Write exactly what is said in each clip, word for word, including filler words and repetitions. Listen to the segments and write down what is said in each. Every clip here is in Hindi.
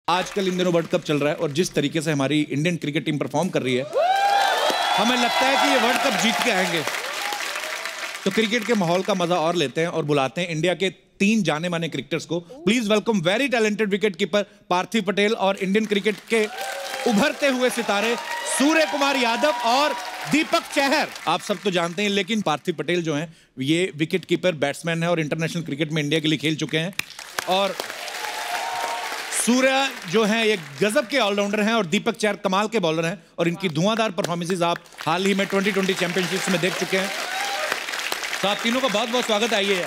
आजकल इन दिनों वर्ल्ड कप चल रहा है और जिस तरीके से हमारी इंडियन क्रिकेट टीम परफॉर्म कर रही है, हमें लगता है कि ये वर्ल्ड कप जीत के आएंगे। तो क्रिकेट के माहौल का मजा और लेते हैं और बुलाते हैं इंडिया के तीन जाने माने क्रिकेटर्स को। Please welcome very talented wicket keeper Parthiv Patel और इंडियन क्रिकेट के उभरते हुए सितारे सूर्य कुमार यादव और दीपक चहर। आप सब तो जानते हैं, लेकिन पार्थिव पटेल जो हैं ये विकेट कीपर बैट्समैन है और इंटरनेशनल क्रिकेट में इंडिया के लिए खेल चुके हैं। और सूर्य जो हैं ये गजब के ऑलराउंडर हैं और दीपक चहर कमाल के बॉलर हैं और इनकी धुआंधार परफॉर्मेंसेस आप हाल ही में ट्वेंटी ट्वेंटी चैंपियनशिप्स में देख चुके हैं। तो आप तीनों का बहुत बहुत स्वागत। आइए।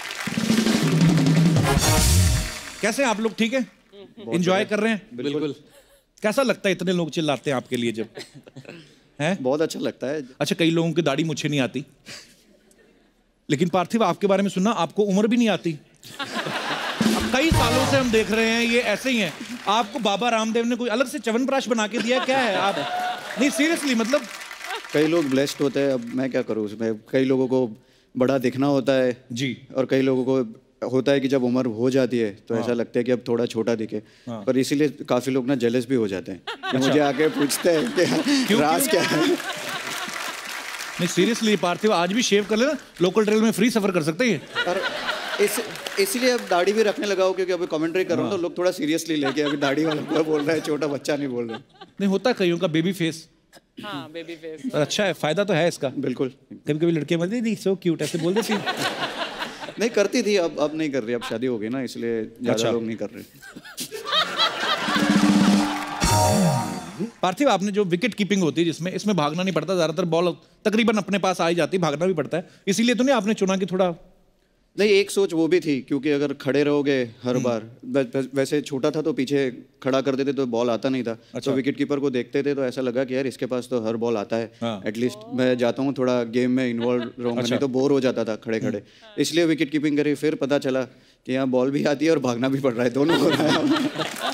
कैसे हैं आप लोग? ठीक है, एंजॉय कर रहे हैं? बिल्कुल। कैसा लगता है इतने लोग चिल्लाते हैं आपके लिए जब? हैं? बहुत अच्छा लगता है। अच्छा, कई लोगों की दाढ़ी मुझे नहीं आती, लेकिन पार्थिव आपके बारे में सुनना, आपको उम्र भी नहीं आती। अब कई सालों से हम देख रहे हैं ये ऐसे ही हैं। आपको बाबा रामदेव ने कोई अलग से च्यवनप्राश बना के दिया, क्या है आप? नहीं सीरियसली, मतलब कई लोग ब्लेस्ड होते हैं, अब मैं क्या करूँ उसमें। कई लोगों को बड़ा दिखना होता है जी, और कई लोगों को होता है कि जब उम्र हो जाती है तो हाँ। ऐसा लगता है कि अब थोड़ा छोटा दिखे हाँ। पर इसीलिए काफी लोग ना जेलस भी हो जाते हैं कि अच्छा। मुझे आके पूछते हैं कि राज क्या है। नहीं सीरियसली पार्थिव, आज भी शेव कर लेना, लोकल ट्रेन में फ्री सफर कर सकते हैं। और इस इसलिए अब दाढ़ी भी रखने लगा हूँ क्योंकि अभी कमेंट्री कर रहा हूँ तो लोग थोड़ा सीरियसली लेके, अभी दाढ़ी वाला बोल रहा है, छोटा बच्चा नहीं बोल रहा। नहीं होता कईयों का बेबी फेस। हाँ, बेबी फेस। अच्छा है, फायदा तो है इसका। बिल्कुल। कभी कभी लड़कियां बोलती थी सो क्यूट, ऐसे बोल देती। नहीं करती थी, अब अब नहीं कर रही, अब शादी हो गई ना इसलिए ज्यादा अच्छा। लोग नहीं कर रहे। पार्थिव, आपने जो विकेट कीपिंग होती है जिसमें इसमें भागना नहीं पड़ता, ज्यादातर बॉल तकरीबन अपने पास आ ही जाती, भागना भी पड़ता है, इसीलिए तो नहीं आपने चुना कि थोड़ा? नहीं, एक सोच वो भी थी क्योंकि अगर खड़े रहोगे हर बार, वैसे छोटा था तो पीछे खड़ा कर देते तो बॉल आता नहीं था। अच्छा। तो विकेट कीपर को देखते थे तो ऐसा लगा कि यार इसके पास तो हर बॉल आता है, हाँ। एटलीस्ट मैं जाता हूँ थोड़ा गेम में इन्वॉल्व रहूँगा। अच्छा। नहीं तो बोर हो जाता था खड़े खड़े, इसलिए विकेट कीपिंग करी। फिर पता चला कि यहाँ बॉल भी आती है और भागना भी पड़ रहा है, दोनों हो रहा है।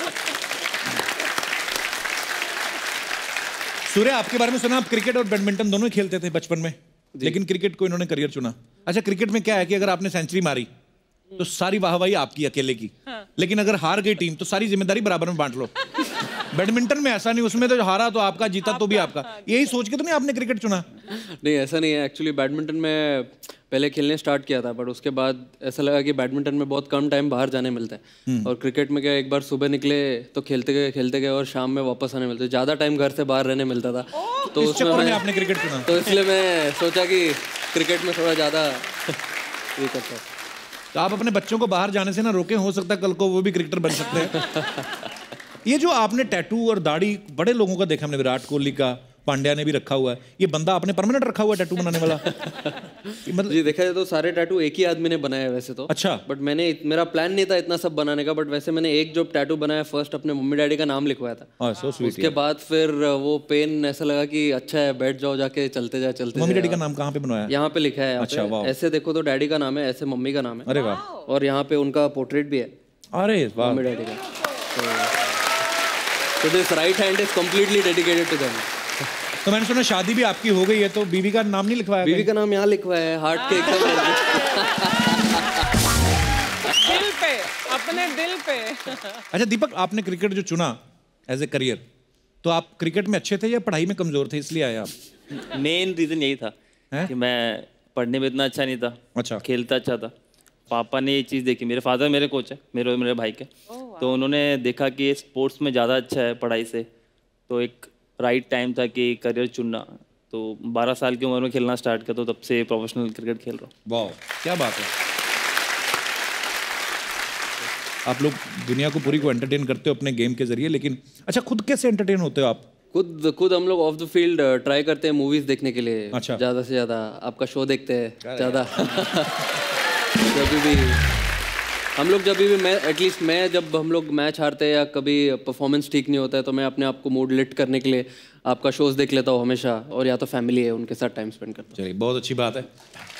सूर्य, आपके बारे में सुना, आप क्रिकेट और बैडमिंटन दोनों ही खेलते थे बचपन में, लेकिन क्रिकेट को इन्होंने करियर चुना। अच्छा, क्रिकेट में क्या है कि अगर आपने सेंचुरी मारी तो सारी वाहवाही आपकी अकेले की, हाँ। लेकिन अगर हार गई टीम तो सारी जिम्मेदारी बराबर में बांट लो। बैडमिंटन में ऐसा नहीं, उसमें तो हारा तो आपका, जीता तो भी आपका। यही सोच के तो नहीं आपने क्रिकेट चुना? नहीं, ऐसा नहीं है। एक्चुअली बैडमिंटन में पहले खेलने स्टार्ट किया था, बट उसके बाद ऐसा लगा कि बैडमिंटन में बहुत कम टाइम बाहर जाने मिलता है, और क्रिकेट में क्या, एक बार सुबह निकले तो खेलते गए खेलते गए और शाम में वापस आने मिलते, ज़्यादा टाइम घर से बाहर रहने मिलता था। तो उसमें मैं आपने क्रिकेट चुना, तो इसलिए मैं सोचा कि क्रिकेट में थोड़ा ज़्यादा ये करता। तो आप अपने बच्चों को बाहर जाने से ना रोकें, हो सकता है कल को वो भी क्रिकेटर बन सकते हैं। ये जो आपने टैटू और दाढ़ी बड़े लोगों का देखा हमने, विराट कोहली का, पांड्या ने भी रखा हुआ है, ये बंदा आपने परमानेंट रखा हुआ है टैटू बनाने वाला? मतलब जी देखा जाए तो सारे टैटू एक ही आदमी ने बनाया है वैसे तो। अच्छा। बट मैंने, मेरा प्लान नहीं था इतना सब बनाने का, बट वैसे मैंने एक जो टैटू बनाया फर्स्ट अपने मम्मी डैडी का नाम लिखवाया था। oh, so sweet, उसके बाद फिर वो पेन ऐसा लगा कि अच्छा है, बैठ जाओ जाके, चलते जाए चलते। मम्मी डैडी का नाम कहाँ पे बनवाया? यहाँ पे लिखा है। अच्छा, ऐसे देखो तो डैडी का नाम है, ऐसे मम्मी का नाम है। अरे वाह। और यहाँ पे उनका पोर्ट्रेट भी है। अरे वाह। मम्मी डैडी का। So this right hand is completely dedicated to them. तो मैंने सुना शादी भी आपकी हो गई है, तो बीवी का नाम नहीं लिखवाया? बीवी का नाम यहाँ लिखवाया है, हार्ट के एकदम दिल पे, अपने दिल पे। अच्छा दीपक, आपने क्रिकेट जो चुना एज ए करियर, तो आप क्रिकेट में अच्छे थे या पढ़ाई में कमजोर थे, इसलिए आए आप? मेन रीजन यही था है? कि मैं पढ़ने में इतना अच्छा नहीं था। अच्छा। खेलता अच्छा था। पापा ने ये चीज़ देखी, मेरे फादर मेरे कोच है, मेरे और मेरे भाई के, तो उन्होंने देखा कि स्पोर्ट्स में ज़्यादा अच्छा है पढ़ाई से, तो एक राइट टाइम था कि करियर चुनना। तो बारह साल की उम्र में खेलना स्टार्ट किया, तो तब से प्रोफेशनल क्रिकेट खेल रहा हूँ। वाह, क्या बात है। आप लोग दुनिया को पूरी को एंटरटेन करते हो अपने गेम के जरिए, लेकिन अच्छा खुद कैसे एंटरटेन होते हो आप? खुद खुद हम लोग ऑफ द फील्ड ट्राई करते हैं मूवीज देखने के लिए। अच्छा। ज़्यादा से ज़्यादा आपका शो देखते हैं ज़्यादा। जब भी हम लोग जब भी मैं एटलीस्ट मैं जब हम लोग मैच हारते हैं या कभी परफॉर्मेंस ठीक नहीं होता है, तो मैं अपने आप को मूड लिफ्ट करने के लिए आपका शोज देख लेता हूँ हमेशा, और या तो फैमिली है उनके साथ टाइम स्पेंड करता हूँ। चलिए, बहुत अच्छी बात है।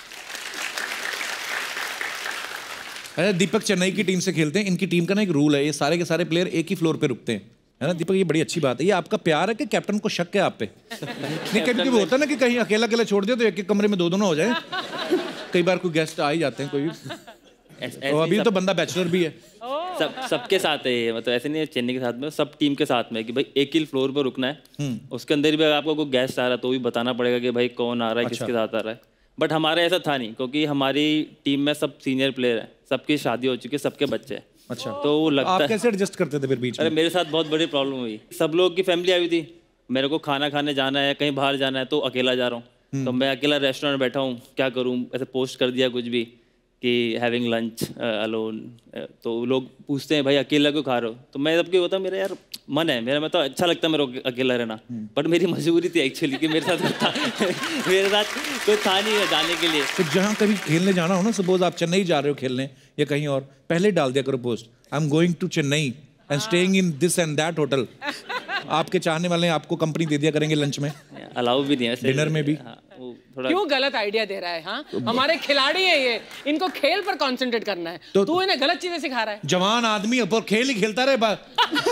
अरे दीपक चेन्नई की टीम से खेलते हैं, इनकी टीम का ना एक रूल है, ये सारे के सारे प्लेयर एक ही फ्लोर पे रुकते हैं, है ना दीपक? ये बड़ी अच्छी बात है। ये आपका प्यार है कि कैप्टन को शक है आप पे? नहीं, कभी कभी होता है ना कि कहीं अकेला अकेला छोड़ दिया तो एक एक कमरे में दो दोनों हो जाए। कई बार कोई गेस्ट आ ही जाते हैं, कोई तो अभी तो बंदा बैचलर भी है। सब सबके साथ है ये, मतलब ऐसे नहीं है चेन्नई के साथ में, सब टीम के साथ में कि भाई एक ही फ्लोर पर रुकना है, उसके अंदर भी अगर आपको कोई गेस्ट आ रहा है तो भी बताना पड़ेगा कि भाई कौन आ रहा है, किसके साथ आ रहा है। बट हमारे ऐसा था नहीं, क्योंकि हमारी टीम में सब सीनियर प्लेयर हैं, सबकी शादी हो चुकी है, सबके बच्चे हैं। अच्छा, तो वो लगता आप कैसे एडजस्ट करते थे फिर बीच में? अरे मेरे साथ बहुत बड़ी प्रॉब्लम हुई, सब लोग की फैमिली आई हुई थी, मेरे को खाना खाने जाना है, कहीं बाहर जाना है, तो अकेला जा रहा हूँ, तो मैं अकेला रेस्टोरेंट बैठा हूँ, क्या करूँ, ऐसे पोस्ट कर दिया कुछ भी कि हैविंग लंच अलोन, तो लोग पूछते हैं भाई अकेला क्यों खा रहे हो, तो मैं सबको होता मेरा यार मन है मेरा, मैं तो अच्छा लगता है मेरे को अकेला रहना, बट मेरी मजबूरी थी एक्चुअली कि मेरे साथ था मेरे साथ कोई था नहीं जाने के लिए। तो जहाँ कभी खेलने जाना हो ना, सपोज आप चेन्नई जा रहे हो खेलने या कहीं और, पहले डाल दिया करो post, I am going to Chennai and staying in this and that hotel. आपके चाहने वाले आपको कंपनी दे दिया करेंगे लंच में, अलाउ भी नहीं है, डिनर में भी। थोड़ा क्यों गलत आइडिया दे रहा है? हाँ, हमारे खिलाड़ी है ये, इनको खेल पर कंसंट्रेट करना है, तो तू इन्हें गलत चीजें सिखा रहा है। जवान आदमी ऊपर खेल ही खेलता रहे बा।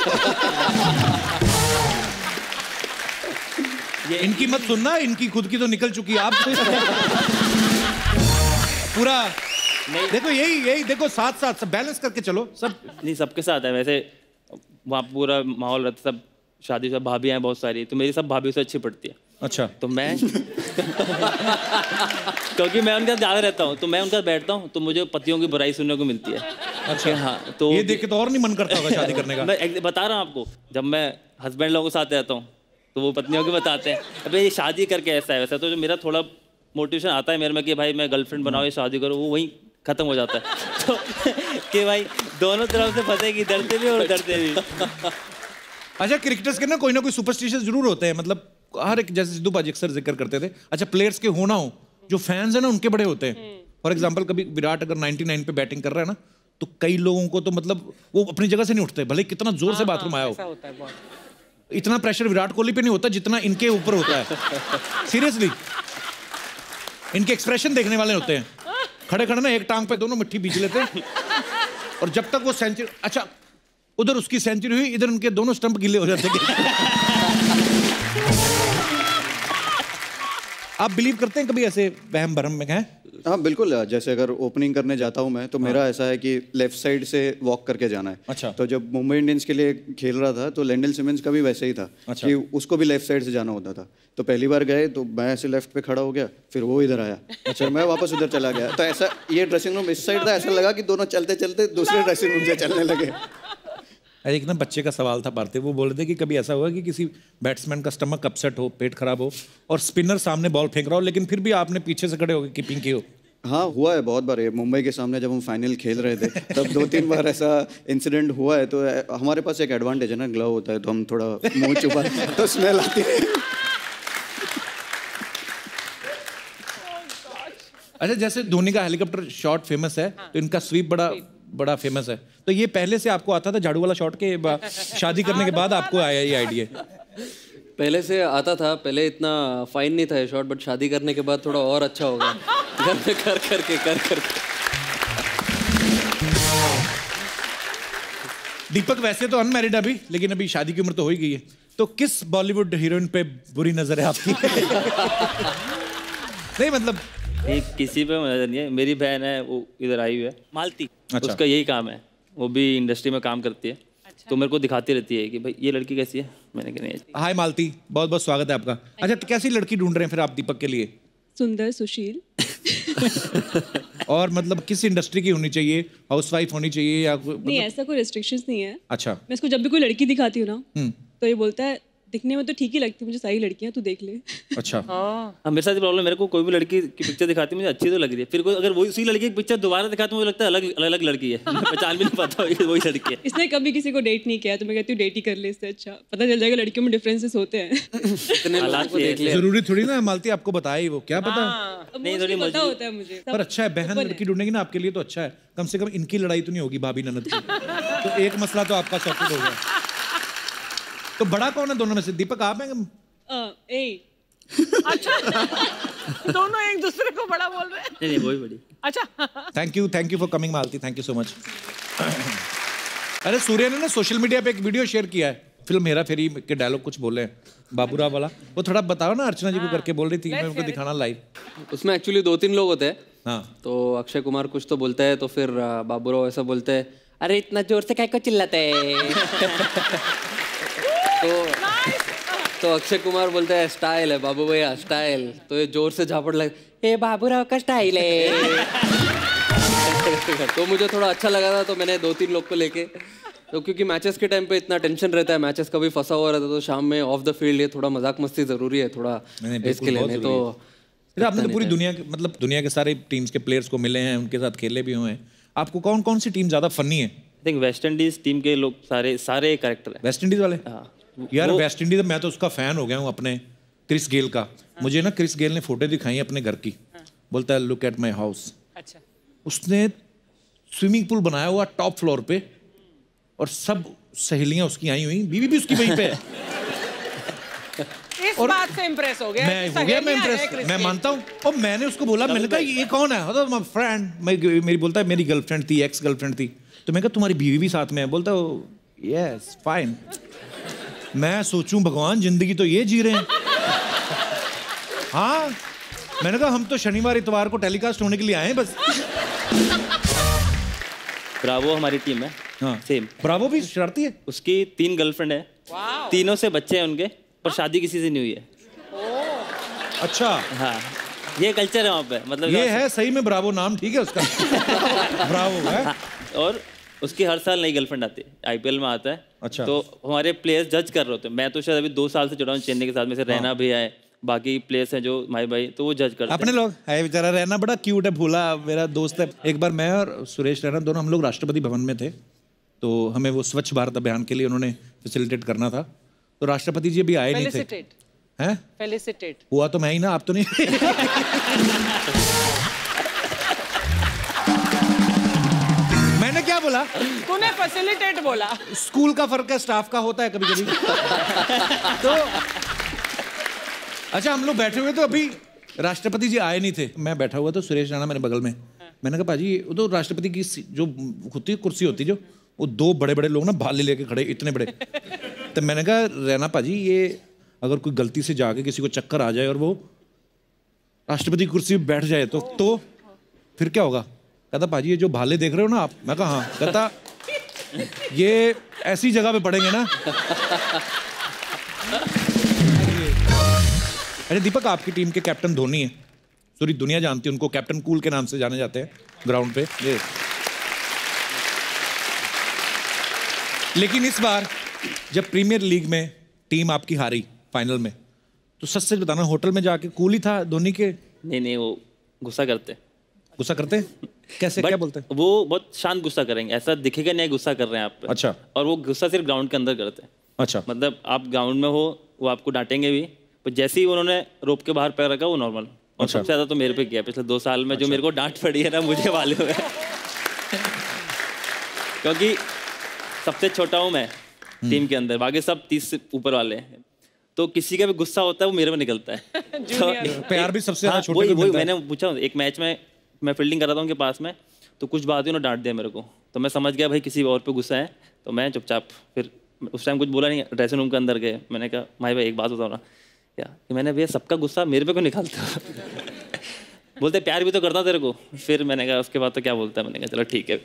ये इनकी मत सुनना, इनकी खुद की तो निकल चुकी है, आप पूरा नहीं। देखो यही यही देखो, साथ साथ बैलेंस करके चलो सब। नहीं सबके साथ है वैसे, वहाँ पूरा माहौल रहता, सब शादी से भाभी हैं बहुत सारी, तो मेरी सब भाभी से अच्छी पड़ती है। अच्छा, तो मैं क्योंकि मैं उनके साथ ज़्यादा रहता हूँ, तो मैं उनके साथ बैठता हूँ, तो मुझे पतियों की बुराई सुनने को मिलती है। अच्छा हाँ, तो ये देख के तो और नहीं मन करता होगा शादी करने का। मैं बता रहा हूँ आपको, जब मैं हस्बैंड लोगों के साथ रहता हूँ तो वो पत्नियों की बताते हैं अबे ये शादी करके ऐसा है वैसा, तो जो मेरा थोड़ा मोटिवेशन आता है मेरे में कि भाई मैं गर्लफ्रेंड बनाओ, ये शादी करो, वो वहीं खत्म हो जाता है। तो कि भाई दोनों तरफ से फंसेगी, डरते भी और डरते भी। अच्छा, क्रिकेटर्स के ना कोई ना कोई सुपरस्टिशंस जरूर होते हैं, मतलब हर एक, जैसे सिद्धू पाजी अक्सर जिक्र करते थे। अच्छा, प्लेयर्स के हो ना हो, जो फैंस है ना उनके बड़े होते हैं। फॉर एग्जांपल कभी विराट अगर निन्यानवे पे बैटिंग कर रहा है ना, तो कई लोगों को तो मतलब वो अपनी जगह से नहीं उठते, भले कितना जोर से बाथरूम आया हो। इतना प्रेशर विराट कोहली पे नहीं होता जितना इनके ऊपर होता है। सीरियसली, इनके एक्सप्रेशन देखने वाले होते हैं। खड़े खड़े ना एक टांग पे दोनों मिट्टी बीच लेते हैं, और जब तक वो सेंचुरी, अच्छा उधर उसकी सेंचुरी हुई, इधर उनके दोनों स्टंप गिले हो जाते हैं। आप बिलीव करते हैं कभी ऐसे वहम भरम में? हैं? हाँ बिल्कुल, जैसे अगर ओपनिंग करने जाता हूँ मैं, तो हाँ। मेरा ऐसा है कि लेफ्ट साइड से वॉक करके जाना है। अच्छा। तो जब मुंबई इंडियंस के लिए खेल रहा था तो लैंडल सिमंस का भी वैसे ही था। अच्छा। कि उसको भी लेफ्ट साइड से जाना होता था। तो पहली बार गए तो मैं ऐसे लेफ्ट पे खड़ा हो गया, फिर वो इधर आया, अच्छा मैं वापस उधर चला गया। तो ऐसा, ये ड्रेसिंग रूम इस साइड था, ऐसा लगा कि दोनों चलते चलते दूसरे ड्रेसिंग रूम से चलने लगे। एक ना बच्चे का सवाल था पार्थिव, वो बोल रहे थे कि कभी ऐसा हुआ कि किसी बैट्समैन का स्टमक अपसेट हो, पेट खराब हो, और स्पिनर सामने बॉल फेंक रहा हो, लेकिन फिर भी आपने पीछे से खड़े होकर कीपिंग की हो? हाँ हुआ है बहुत बार। ये मुंबई के सामने जब हम फाइनल खेल रहे थे तब दो तीन बार ऐसा इंसिडेंट हुआ है। तो हमारे पास एक एडवांटेज है ना, ग्लव होता है, तो हम थोड़ा मुंह छुपा तो स्मेल आती है। अच्छा, जैसे धोनी का हेलीकॉप्टर शॉट फेमस है, तो इनका स्वीप बड़ा बड़ा फेमस है। तो ये पहले से आपको आता था झाड़ू वाला शॉट के शादी करने के बाद आपको आया ये आइडिया? पहले से आता था, पहले इतना फाइन नहीं था ये शॉट, बट शादी करने के बाद थोड़ा और अच्छा होगा। घर में कर करके कर करके। दीपक वैसे तो अनमैरिड अभी, लेकिन अभी शादी की उम्र तो हो ही गई है, तो किस बॉलीवुड हीरोइन पे बुरी नजर है आपकी? नहीं मतलब एक किसी पे नजर नहीं है। मेरी बहन है, वो इधर आई हुई है, मालती। अच्छा। उसका यही काम है, वो भी इंडस्ट्री में काम करती है। अच्छा। तो मेरे को दिखाती रहती है कि भाई ये लड़की कैसी है। मैंने कहा नहीं। हाय मालती, बहुत बहुत स्वागत है आपका। अच्छा, तो कैसी लड़की ढूंढ रहे हैं फिर आप दीपक के लिए? सुंदर, सुशील। और मतलब किस इंडस्ट्री की होनी चाहिए? हाउसवाइफ होनी चाहिए या मतलब... नहीं, ऐसा कोई रेस्ट्रिक्शंस नहीं है। अच्छा। मैं इसको जब भी कोई लड़की दिखाती हूँ ना, तो ये बोलता है दिखने में तो ठीक ही लगती है मुझे, सारी लड़कियां तू देख ले। अच्छा। हाँ, मेरे साथ प्रॉब्लम, मेरे को कोई भी लड़की की पिक्चर दिखाती है मुझे अच्छी तो लग रही है, फिर कोई अगर वही उसी लड़की की पिक्चर दोबारा दिखाती है मुझे लगता है अलग अलग, अलग लड़की है। पहचान भी नहीं पाता वही लड़की है। इसने कभी किसी को डेट नहीं किया, तो मैं कहती हूँ डेट ही कर ले, इससे अच्छा पता चल जाएगा लड़कियों में डिफरेंसेस होते हैं। जरूरी थोड़ी ना मालती आपको बताए, वो क्या पता नहीं, थोड़ी पता होता है मुझे। पर अच्छा है, बहन लड़की ढूंढेगी ना आपके लिए तो अच्छा है, कम से कम इनकी लड़ाई तो नहीं होगी भाभी ननद की। तो एक मसला तो आपका सॉर्टेड हो गया। तो बड़ा कौन है दोनों में से? दीपक आप हैं? uh, ए अच्छा, दोनों एक दूसरे को बड़ा बोल रहे हैं। नहीं नहीं, वही बड़ी। अच्छा, thank you thank you for coming Malti, thank you so much. अरे सूर्य ने ना सोशल मीडिया पे एक वीडियो शेयर किया है, फिल्म हेरा फेरी के डायलॉग कुछ बोले हैं बाबूराव वाला, वो थोड़ा बताओ ना। अर्चना जी को करके बोल रही थी, मैं उनको दिखाना लाइव। उसमें एक्चुअली दो तीन लोग होते हैं। हाँ। तो अक्षय कुमार कुछ तो बोलता है, तो फिर बाबूराव ऐसा बोलता है, अरे इतना जोर से काय को चिल्लाते है? तो तो अक्षय कुमार बोलता है स्टाइल है बाबू भैया स्टाइल। तो ये जोर से झापड़ लगे ए बाबूराव का स्टाइल है। तो मुझे थोड़ा अच्छा लगा था, तो मैंने दो तीन लोग को लेके, तो क्योंकि मैचेस के टाइम पे इतना टेंशन रहता है, मैचेस कभी फंसा हुआ रहता है, तो शाम में ऑफ द फील्ड ये थोड़ा मजाक मस्ती जरूरी है थोड़ा इसके लिए। तो आपने तो पूरी दुनिया के मतलब दुनिया के सारे टीम्स के प्लेयर्स को मिले हैं, उनके साथ खेले भी हुए हैं, आपको कौन कौन सी टीम ज्यादा फनी है? I think West Indies team के लोग सारे सारे कैरेक्टर है। वेस्ट इंडीज वाले? यार वेस्ट इंडीज मैं तो उसका फैन हो गया हूँ अपने क्रिस गेल का। मुझे ना क्रिस गेल ने फोटो दिखाई अपने घर की, बोलता है लुक एट माई हाउस। अच्छा। उसने स्विमिंग पूल बनाया हुआ टॉप फ्लोर पे और सब सहेलियां उसकी आई हुई, बीवी भी उसकी वहीं पे है। इस बात से इम्प्रेस हो गया? मैं हो गया मैं इम्प्रेस, मैं मानता हूँ। और मैंने उसको बोला, मैंने कहा ये कौन है? तो माय फ्रेंड, मेरी बोलता है मेरी गर्लफ्रेंड थी, एक्स गर्लफ्रेंड थी। तो मैं कहा तुम्हारी बीवी भी साथ में है? बोलता यस फाइन। मैं सोचूं भगवान जिंदगी तो ये जी रहे हैं। हाँ मैंने कहा हम तो शनिवार इतवार को टेलीकास्ट होने के लिए आए हैं बस। ब्रावो हमारी टीम है। हाँ सेम। ब्रावो भी शरारती है। उसकी तीन गर्लफ्रेंड है, तीनों से बच्चे हैं उनके, पर शादी किसी से नहीं हुई है। अच्छा। हाँ ये कल्चर है वहाँ पे, मतलब ये है सही में ब्रावो, नाम ठीक है उसका। ब्रावो है। हाँ, और उसकी हर साल नई गर्लफ्रेंड आती है, आईपीएल में आता है। अच्छा। तो हमारे प्लेयर्स जज कर रहे होते हैं। मैं तो शायद अभी दो साल से जुड़ा हूँ चेन्नई के साथ में से, रहना हाँ। भी है, बाकी प्लेयर्स हैं जो भाई भाई, तो वो जज करते हैं। अपने लोग है बेचारा, रहना बड़ा क्यूट है, भूला मेरा दोस्त है। एक बार मैं और सुरेश रैना दोनों हम लोग राष्ट्रपति भवन में थे, तो हमें वो स्वच्छ भारत अभियान के लिए उन्होंने फैसिलिटेट करना था, तो राष्ट्रपति जी भी आए नहीं थे। हैं? फेलिसिटेट हुआ तो मैं ही ना, आप तो नहीं। मैंने क्या बोला? तूने फैसिलिटेट बोला। स्कूल का फर्क है, स्टाफ का होता है कभी कभी। तो अच्छा हम लोग बैठे हुए, तो अभी राष्ट्रपति जी आए नहीं थे, मैं बैठा हुआ तो सुरेश राणा मेरे बगल में। मैंने कहा पाजी वो तो राष्ट्रपति की जो होती है कुर्सी होती जो, वो दो बड़े बड़े लोग ना भाले लेके खड़े, इतने बड़े। तो मैंने कहा रैना पाजी ये अगर कोई गलती से जाके किसी को चक्कर आ जाए और वो राष्ट्रपति की कुर्सी पे बैठ जाए तो तो फिर क्या होगा? कहता पाजी ये जो भाले देख रहे हो ना आप। मैं कहा हाँ। कहता ये ऐसी जगह पे पड़ेंगे ना। अरे दीपक आपकी टीम के कैप्टन धोनी है, पूरी दुनिया जानती है उनको, कैप्टन कूल के नाम से जाने जाते हैं ग्राउंड पे। ये लेकिन इस बार जब प्रीमियर लीग में टीम आपकी हारी फाइनल में, तो सच सच बताना होटल में जाके कूल ही था धोनी के? नहीं नहीं वो गुस्सा करते। गुस्सा करते कैसे? क्या बोलते हैं? वो बहुत शांत गुस्सा करेंगे, ऐसा दिखेगा नहीं गुस्सा कर रहे हैं आप पे। अच्छा। और वो गुस्सा सिर्फ ग्राउंड के अंदर करते हैं। अच्छा। मतलब आप ग्राउंड में हो वो आपको डांटेंगे भी, पर जैसे ही उन्होंने रोप के बाहर पैर रखा वो नॉर्मल। और सबसे ज्यादा तो मेरे पे किया पिछले दो साल में। जो मेरे को डांट पड़ी है ना मुझे वाले हुए, क्योंकि सबसे छोटा हूँ मैं टीम के अंदर, बाकी सब तीस से ऊपर वाले हैं, तो किसी का भी गुस्सा होता है वो मेरे में निकलता है। तो प्यार भी सबसे हाँ, वही वही मैंने पूछा एक मैच में, मैं फील्डिंग कर रहा था उनके पास में, तो कुछ बात ही उन्होंने डांट दिया मेरे को, तो मैं समझ गया भाई किसी और पे गुस्सा है, तो मैं चुपचाप फिर उस टाइम कुछ बोला नहीं। ड्रेसिंग रूम के अंदर गए, मैंने कहा भाई भाई एक बात बताओ ना क्या, कि मैंने भैया सबका गुस्सा मेरे पे क्यों निकालता? बोलते प्यार भी तो करता तेरे को। फिर मैंने कहा उसके बाद तो क्या बोलता है, मैंने कहा चलो ठीक है।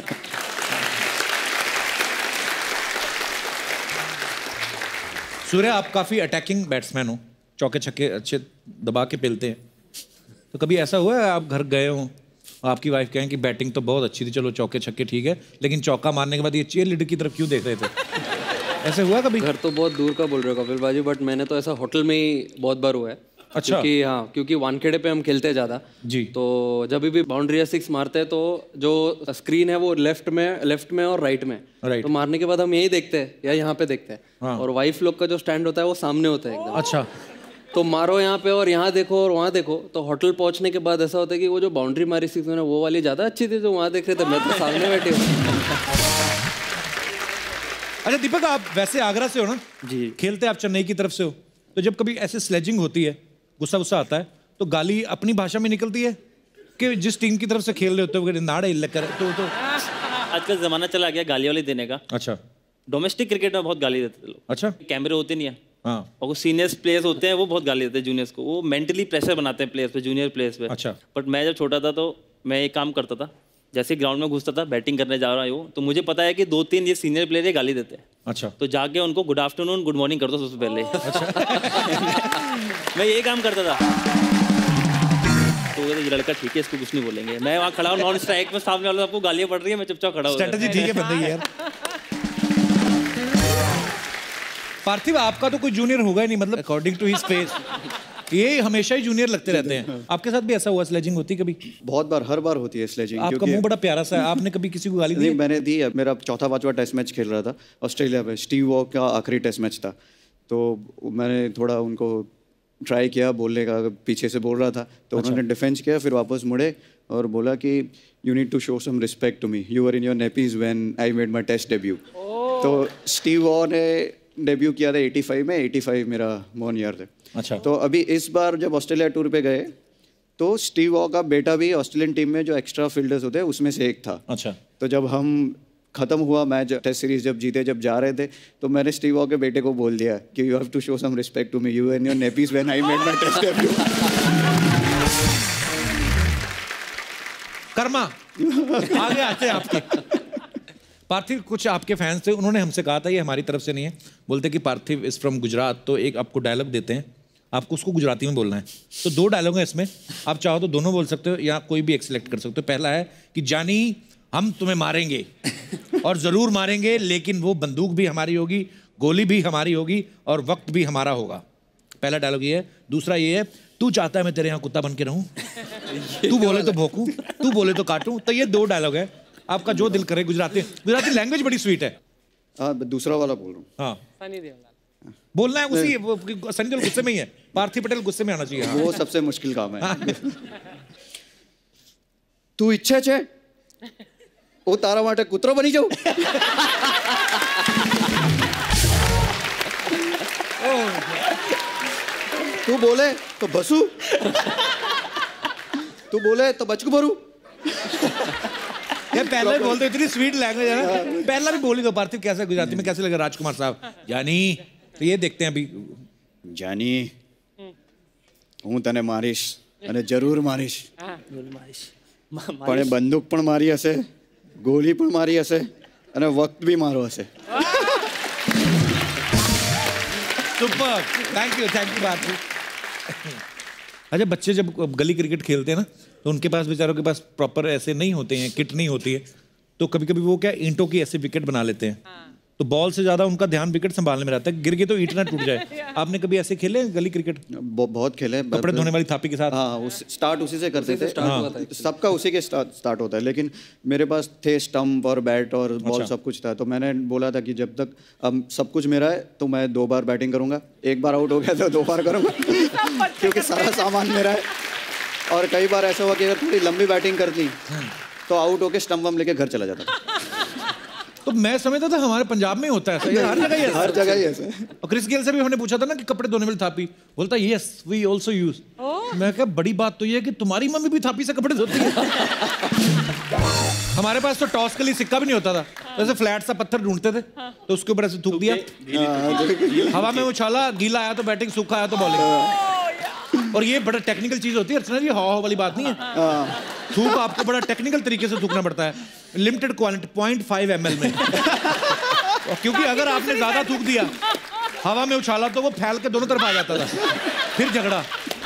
सूर्य आप काफी अटैकिंग बैट्समैन हो, चौके छक्के अच्छे दबा के पेलते हैं, तो कभी ऐसा हुआ है आप घर गए हो, आपकी वाइफ कहें कि बैटिंग तो बहुत अच्छी थी, चलो चौके छक्के ठीक है, लेकिन चौका मारने के बाद ये चीयर लीडर की तरफ क्यों देख रहे थे? ऐसे हुआ कभी? घर तो बहुत दूर का बोल रहे हो कपिल बाजी, बट मैंने तो ऐसा होटल में ही बहुत बार हुआ है। अच्छा। क्योंकि हाँ क्योंकि वानखेड़े पे हम खेलते हैं ज़्यादा जी, तो जब भी बाउंड्री या सिक्स मारते हैं तो जो स्क्रीन है वो लेफ्ट में लेफ्ट में और राइट में, राइट। तो मारने के बाद हम यही देखते हैं या यहाँ पे देखते हैं। हाँ। और वाइफ लोग का जो स्टैंड होता है वो सामने होता है एकदम। अच्छा। तो मारो यहाँ पे और यहाँ देखो और वहाँ देखो, तो होटल पहुँचने के बाद ऐसा होता है कि वो जो बाउंड्री मारी सिक्स में वो वाली ज़्यादा अच्छी थी जो वहाँ देख रहे थे, मैं तो सामने बैठे हूँ। अच्छा दीपक आप वैसे आगरा से हो ना जी, खेलते आप चेन्नई की तरफ से हो, तो जब कभी ऐसे स्लेजिंग होती है, गुस्सा गुस्सा आता है, तो गाली अपनी भाषा में निकलती है कि जिस टीम की तरफ से खेल रहे होते हो नाड़े कर तो, तो आजकल जमाना चला गया गाली वाली देने का। अच्छा। डोमेस्टिक क्रिकेट में बहुत गाली देते लोग। अच्छा। कैमरे होते नहीं है। हाँ। और वो सीनियर्स प्लेयर्स होते हैं वो बहुत गाली देते हैं जूनियर्स को, वो मेंटली प्रेशर बनाते हैं प्लेयर्स पे, जूनियर प्लेयर्स पे। अच्छा। बट मैं जब छोटा था तो मैं एक काम करता था, जैसे ग्राउंड में घुसता था, बैटिंग करने जा रहा हूँ, तो मुझे पता है कि दो तीन ये सीनियर प्लेयर ये गाली देते हैं। अच्छा। तो जाके उनको गुड आफ्टरनून गुड मॉर्निंग कर दो सबसे पहले। अच्छा। मैं यही काम करता था। तो ये लड़का ठीक है, इसको कुछ नहीं बोलेंगे। मैं वहाँ खड़ा हूँ नॉन स्ट्राइक में, सामने वालों आपको गालियाँ पड़ रही है, मैं चुपचाप खड़ा हूँ। स्ट्रेटजी ठीक है बंदे यार। पार्थिव, आपका तो कोई जूनियर होगा ही नहीं, मतलब अकॉर्डिंग टू हिज फेस ये हमेशा ही जूनियर लगते रहते हैं। आपके साथ भी ऐसा हुआ, स्लेजिंग होती कभी? बहुत बार, हर बार होती है स्लेजिंग। आपका मुंह बड़ा प्यारा सा है, आपने कभी किसी को गाली दी? नहीं, मैंने दी है। मेरा चौथा पांचवा टेस्ट मैच खेल रहा था ऑस्ट्रेलिया में, स्टीव वॉ का आखिरी टेस्ट मैच था, तो मैंने थोड़ा उनको ट्राई किया बोलने का, पीछे से बोल रहा था तो अच्छा। उन्होंने डिफेंस किया, फिर वापस मुड़े और बोला कि you need to show some respect to me, you were in your nappies when I made my test debut. तो स्टीव वॉ ने डेब्यू किया था पचासी में, पचासी मेरा वन ईयर थे। अच्छा। तो अभी इस बार जब ऑस्ट्रेलिया टूर पे गए तो स्टीव वॉ का बेटा भी ऑस्ट्रेलियन टीम में जो एक्स्ट्रा फील्डर्स होते हैं उसमें से एक था। अच्छा। तो जब हम खत्म हुआ मैच, टेस्ट सीरीज जब जीते, जब जा रहे थे, तो मैंने स्टीव वॉ के बेटे को बोल दिया कि you have to show some respect to me, you and your nappies when I made my test debut. कर्मा आगे आते हैं आपके। पार्थिव, कुछ आपके फैंस थे, उन्होंने हमसे कहा था, ये हमारी तरफ से नहीं है, बोलते कि पार्थिव इज फ्रॉम गुजरात, तो एक आपको डायलॉग देते हैं, आपको उसको गुजराती में बोलना है। तो दो डायलॉग हैं इसमें, आप चाहो तो दोनों बोल सकते हो या कोई भी एक सिलेक्ट कर सकते हो। पहला है कि जानी हम तुम्हें मारेंगे और ज़रूर मारेंगे, लेकिन वो बंदूक भी हमारी होगी, गोली भी हमारी होगी और वक्त भी हमारा होगा। पहला डायलॉग ये है। दूसरा ये है, तू चाहता है मैं तेरे यहाँ कुत्ता बन के रहूं, तू बोले तो भौंकूं, तू बोले तो काटूं। तो ये दो डायलॉग है, आपका जो दिल करे। गुजराती गुजराती लैंग्वेज बड़ी स्वीट है। हाँ, दूसरा वाला बोल रहा हूँ। हाँ, बोलना है उसी। सनी देओल गुस्से में ही है, पार्थिव पटेल गुस्से में आना चाहिए। वो सबसे मुश्किल काम है। तू इच्छा छे ओ तारा माटे कुतरो बनी जाऊ। तू बोले तो बसू, तू बोले तो बचकू भरू। ये पहला भी बोलते, इतनी स्वीट लैंग्वेज है ना। पहला भी बोली दो पार्थिव, कैसा गुजराती में कैसे लगा राजकुमार साहब? जानी, तो ये देखते हैं अभी। जानी हूँ तने मारीश અને જરૂર મારીશ, પણ બંદૂક પણ મારી હશે, ગોલી પણ મારી હશે અને વક્ત બી મારો હશે। Super, thank you, thank you Parthiv. अच्छा, बच्चे जब गली क्रिकेट खेलते हैं ना, तो उनके पास बेचारों के पास प्रॉपर ऐसे नहीं होते हैं, किट नहीं होती है, तो कभी कभी वो क्या ईंटों की ऐसे विकेट बना लेते हैं। हाँ। तो बॉल से ज्यादा उनका ध्यान विकेट संभालने में रहता है, गिर गए तो ईंट ना टूट जाए। आपने कभी ऐसे खेले गली क्रिकेट? बहुत खेले, कपड़े धोने वाली थापी के साथ। हाँ, उस स्टार्ट उसी से करते थे। हाँ, सबका उसी के स्टार्ट स्टार्ट होता है, लेकिन मेरे पास थे स्टंप और बैट और बॉल। अच्छा। सब कुछ था, तो मैंने बोला था कि जब तक अब सब कुछ मेरा है तो मैं दो बार बैटिंग करूंगा, एक बार आउट हो गया तो दो बार करूंगा क्योंकि सारा सामान मेरा है। और कई बार ऐसा हुआ कि अगर थोड़ी लंबी बैटिंग कर ली तो आउट होके स्टंप वम लेके घर चला जाता था। तो मैं समझता था हमारे पंजाब में होता है ऐसा, हर जगह ही हर जगह ही ऐसा। और क्रिस गेल से भी हमने पूछा था ना कि कपड़े धोने वाली थापी, बोलता यस वी आल्सो यूज। मैं कहा बड़ी बात तो ये है कि तुम्हारी मम्मी भी थापी से कपड़े धोती है। हमारे पास तो टॉस के लिए सिक्का भी नहीं होता था, जैसे फ्लैट सा पत्थर ढूंढते थे तो उसके ऊपर ऐसे थूक दिया, हवा में उछाला, गीला आया तो बैटिंग, सूखा आया तो बॉलिंग। और ये बड़ा टेक्निकल चीज होती है अर्चना जी, हाव वाली बात नहीं है। थूक आपको बड़ा टेक्निकल तरीके से थूकना पड़ता है, limited quantity point five M L में। क्योंकि अगर आपने ज्यादा थूक दिया, हवा में उछाला, तो वो फैल के दोनों तरफ आ जाता था, फिर झगड़ा।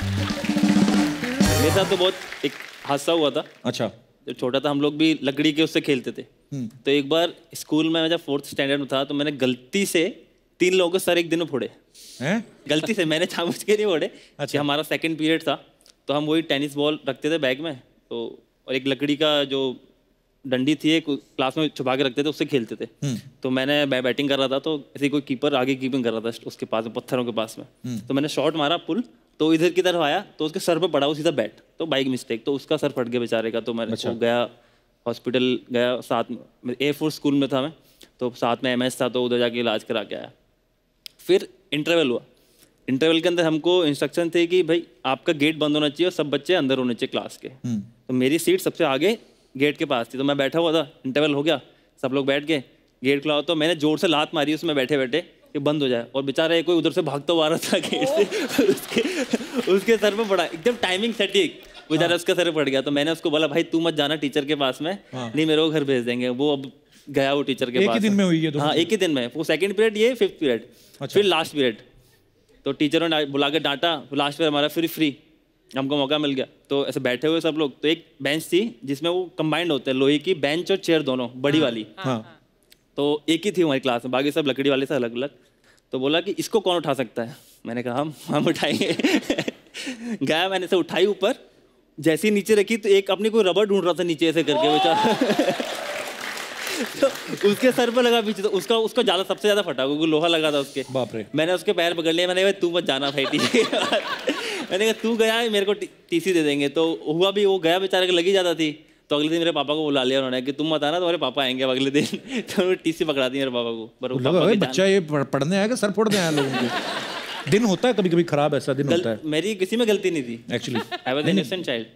मेरे साथ तो बहुत एक हादसा हुआ था। अच्छा। जब छोटा था हम लोग भी लकड़ी के उससे खेलते थे, तो एक बार स्कूल में जब फोर्थ स्टैंडर्ड में था तो मैंने गलती से तीन लोगों को सर एक दिन में फोड़े हैं। गलती से, मैंने जानबूझ के नहीं फोड़े। अच्छा। हमारा सेकंड पीरियड था तो हम वही टेनिस बॉल रखते थे बैग में, तो और एक लकड़ी का जो डंडी थी एक क्लास में छुपा के रखते थे, उससे खेलते थे। तो मैंने बैटिंग कर रहा था, तो ऐसे कोई कीपर आगे कीपिंग कर रहा था उसके पास में, पत्थरों के पास में। तो मैंने शॉट मारा पुल, तो इधर की तरफ आया तो उसके सर पे पड़ा वो सीधा बैट, तो बाइक मिस्टेक, तो उसका सर फट गया बेचारे का। तो मैंने अच्छा। गया हॉस्पिटल गया, साथ में एयरफोर्स स्कूल में था मैं, तो साथ में एम एस था, तो उधर जाके इलाज करा के आया। फिर इंटरवल हुआ, इंटरवल के अंदर हमको इंस्ट्रक्शन थे कि भाई आपका गेट बंद होना चाहिए और सब बच्चे अंदर होने चाहिए क्लास के। तो मेरी सीट सबसे आगे गेट के पास थी, तो मैं बैठा हुआ था, इंटरवल हो गया, सब लोग बैठ गए, गेट खुला, तो मैंने जोर से लात मारी उसमें बैठे बैठे कि बंद हो जाए, और बेचारा कोई उधर से भागता हुआ आ रहा था गेट से, उसके उसके सर पे पड़ा, एकदम टाइमिंग सटीक, बेचारा उसका सर पड़ गया। तो मैंने उसको बोला भाई तू मत जाना टीचर के पास में, नहीं मेरे को घर भेज देंगे। वो अब गया वो टीचर के पास। एक ही दिन में हुई है? हाँ एक ही दिन में, वो सेकंड पीरियड ये फिफ्थ पीरियड, फिर लास्ट पीरियड। तो टीचरों ने बुला के डांटा, लास्ट पीरियड हमारा फिर फ्री, हमको मौका मिल गया। तो ऐसे बैठे हुए सब लोग, तो एक बेंच थी जिसमें वो कंबाइंड होते हैं, लोहे की बेंच और चेयर दोनों, बड़ी वाली। तो एक ही थी हमारी क्लास में, बाकी सब लकड़ी वाले से अलग अलग। तो बोला कि इसको कौन उठा सकता है? मैंने कहा हम हम उठाएंगे। गया, मैंने से उठाई ऊपर, जैसे ही नीचे रखी तो एक अपनी कोई रबर ढूंढ रहा था नीचे ऐसे करके बेचारा। तो उसके सर पे लगा पीछे, तो उसका उसका ज्यादा सबसे ज्यादा फटा क्योंकि लोहा लगा था उसके। बाप रे। मैंने उसके पैर पकड़ लिए, मैंने कहा तू मत जाना भाई टीसी। मैंने कहा तू गया मेरे को टीसी दे देंगे। तो हुआ भी, वो गया बेचारे को लगी जाता थी। तो अगले दिन मेरे पापा को बुला लिया उन्होंने कि तुम मत आना, तुम्हारे पापा आएंगे अगले दिन। तो उन्होंने टीसी पकड़ा दी मेरे पापा को। पर बच्चा ये पढ़ने आएगा, सर फोड़ने आया लोगों को। दिन होता है कभी कभी खराब, ऐसा दिन होता है। मेरी किसी में गलती नहीं थी actually, I was an innocent child.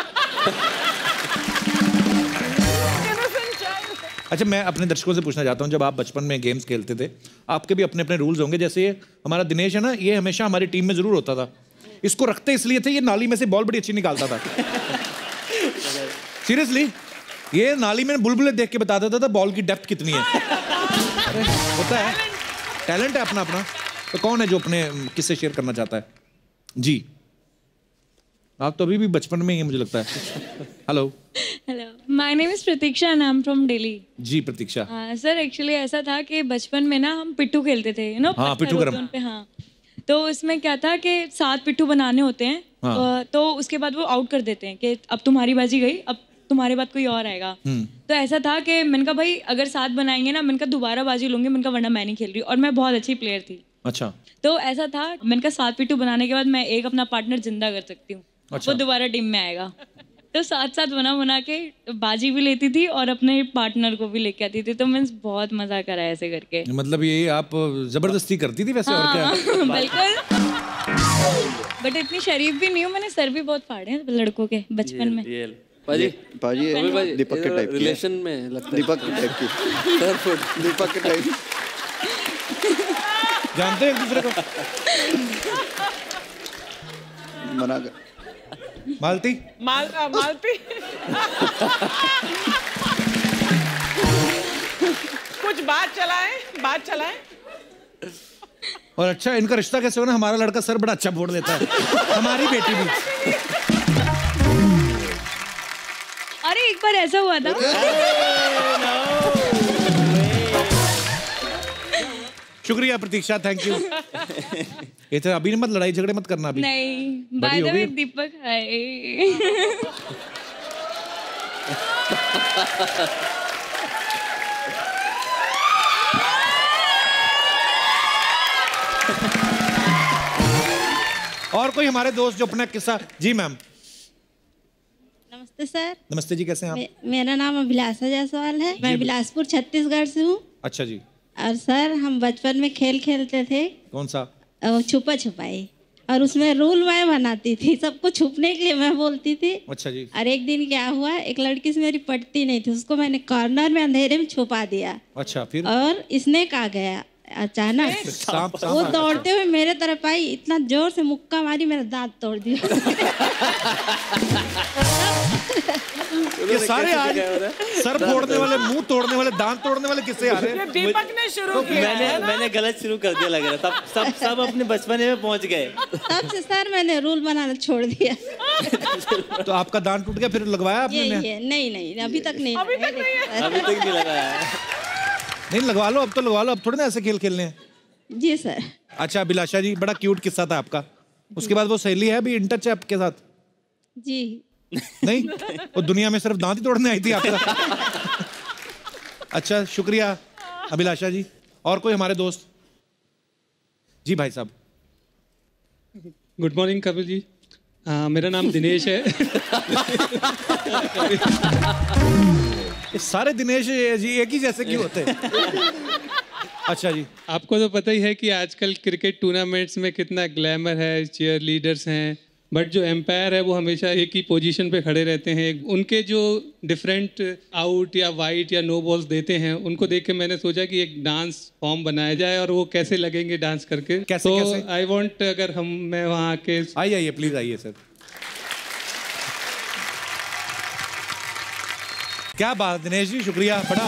अच्छा, मैं अपने दर्शकों से पूछना चाहता हूँ, जब आप बचपन में गेम्स खेलते थे आपके भी अपने अपने रूल्स होंगे। जैसे ये हमारा दिनेश है ना, ये हमेशा हमारी टीम में जरूर होता था। इसको रखते इसलिए थे, ये नाली में से बॉल बड़ी अच्छी निकालता था। सीरियसली, ये नाली में बुलबुले देख के बता देता था बॉल की डेप्थ कितनी है। अरे होता है, टैलेंट है अपना अपना। तो कौन है जो अपने किससे शेयर करना चाहता है? जी, आप तो अभी भी बचपन में ही है मुझे लगता है। Hello hello, my name is Pratiksha and I am from Delhi. जी प्रतीक्षा। सर एक्चुअली ऐसा था कि बचपन में ना हम पिट्ठू खेलते थे, यू नो। हाँ, पिट्ठू गरम पे। हाँ, तो उसमें क्या था कि सात पिट्ठू बनाने होते हैं। हाँ। तो उसके बाद वो आउट कर देते हैं कि अब तुम्हारी बाजी गई, अब तुम्हारे बाद कोई और आएगा। तो ऐसा था कि मैंने कहा भाई अगर सात बनाएंगे ना, मैंने कहा दोबारा बाजी लूंगी, मैंने कहा वरना मैं नहीं खेल रही। और मैं बहुत अच्छी प्लेयर थी। अच्छा। तो ऐसा था, मैंने कहा सात पिट्ठू बनाने के बाद मैं एक अपना पार्टनर जिंदा कर सकती हूँ। अच्छा। वो दोबारा टीम में आएगा। तो साथ साथ बना बना के बाजी भी लेती थी और अपने पार्टनर को भी लेके आती थी। तो मैं बहुत मजा करा ऐसे करके। मतलब ये आप जबरदस्ती करती थी वैसे? हाँ, और क्या? बिल्कुल। बट इतनी शरीफ भी नहीं हूँ, मैंने सर भी बहुत फाड़े हैं लड़कों के बचपन में। पाजी पाजी दीपक के टाइप रिलेशन में लगता है। दीपक के टाइप की। सर फुट दीपक के टाइप। जानते हैं एक दूसरे को? मना कर। मालती माल मालती। कुछ बात चलाएं, बात चलाएं। और अच्छा, इनका रिश्ता कैसे हो ना? हमारा लड़का सर बड़ा अच्छा फोड़ देता है, हमारी बेटी भी। अरे एक बार ऐसा हुआ था। शुक्रिया प्रतीक्षा, थैंक यू। ये तो अभी मत लड़ाई झगड़े मत करना अभी। नहीं, बाय द वे दीपक है। और कोई हमारे दोस्त जो अपना किस्सा? जी मैम। नमस्ते सर। नमस्ते जी, कैसे हैं आप? मे, मेरा नाम अभिलाषा जायसवाल है, मैं बिलासपुर छत्तीसगढ़ से हूँ। अच्छा जी। और सर हम बचपन में खेल खेलते थे। कौन सा? छुपा छुपाई। और उसमें रूल मैं बनाती थी, सबको छुपने के लिए मैं बोलती थी। अच्छा जी। और एक दिन क्या हुआ, एक लड़की से मेरी पटती नहीं थी, उसको मैंने कॉर्नर में अंधेरे में छुपा दिया। अच्छा, फिर? और स्नेक आ गया अचानक। सांप, सांप वो दौड़ते हुए मेरे तरफ आई, इतना जोर से मुक्का मारी, मेरा दांत तोड़ दिया। ये सारे आज सर फोड़ने वाले, मुंह तोड़ने वाले, दांत तोड़ने वाले किससे आ रहे हैं? दीपक ने शुरू किया। मैंने मैंने गलत शुरू कर दिया लग रहा है। सब सब सब अपने बचपने में पहुंच गए। तब से सर मैंने रूल बनाना छोड़ दिया। तो आपका दांत टूट गया, फिर लगवाया आपने? ये, ये, नहीं नहीं अभी तक नहीं। अभी तक नहीं है। अभी तक नहीं लगाया। नहीं लगवा लो, अब तो लगवा लो, अब थोड़ी ना ऐसे खेल खेलने हैं। जी सर। अच्छा अभिलाषा जी, बड़ा क्यूट किस्सा था आपका। उसके बाद वो सहेली है अभी इन टच है आपके साथ? जी नहीं, वो दुनिया में सिर्फ दांत ही तोड़ने आई थी आपका। अच्छा शुक्रिया अभिलाषा जी। और कोई हमारे दोस्त? जी भाई साहब। Good morning Kapil ji. आ, मेरा नाम दिनेश है। ये सारे दिनेश जी एक ही जैसे क्यों होते हैं? अच्छा जी। आपको तो पता ही है कि आजकल क्रिकेट टूर्नामेंट्स में कितना ग्लैमर है, चीयर लीडर्स हैं, बट जो एम्पायर है वो हमेशा एक ही पोजीशन पे खड़े रहते हैं। उनके जो डिफरेंट आउट या वाइट या नो बॉल्स देते हैं, उनको देख के मैंने सोचा कि एक डांस फॉर्म बनाया जाए और वो कैसे लगेंगे डांस करके। कैसे, तो कैसे? आई वांट, अगर हम मैं वहाँ के आइए आइए प्लीज आइए सर। क्या बात दिनेश जी, शुक्रिया बड़ा।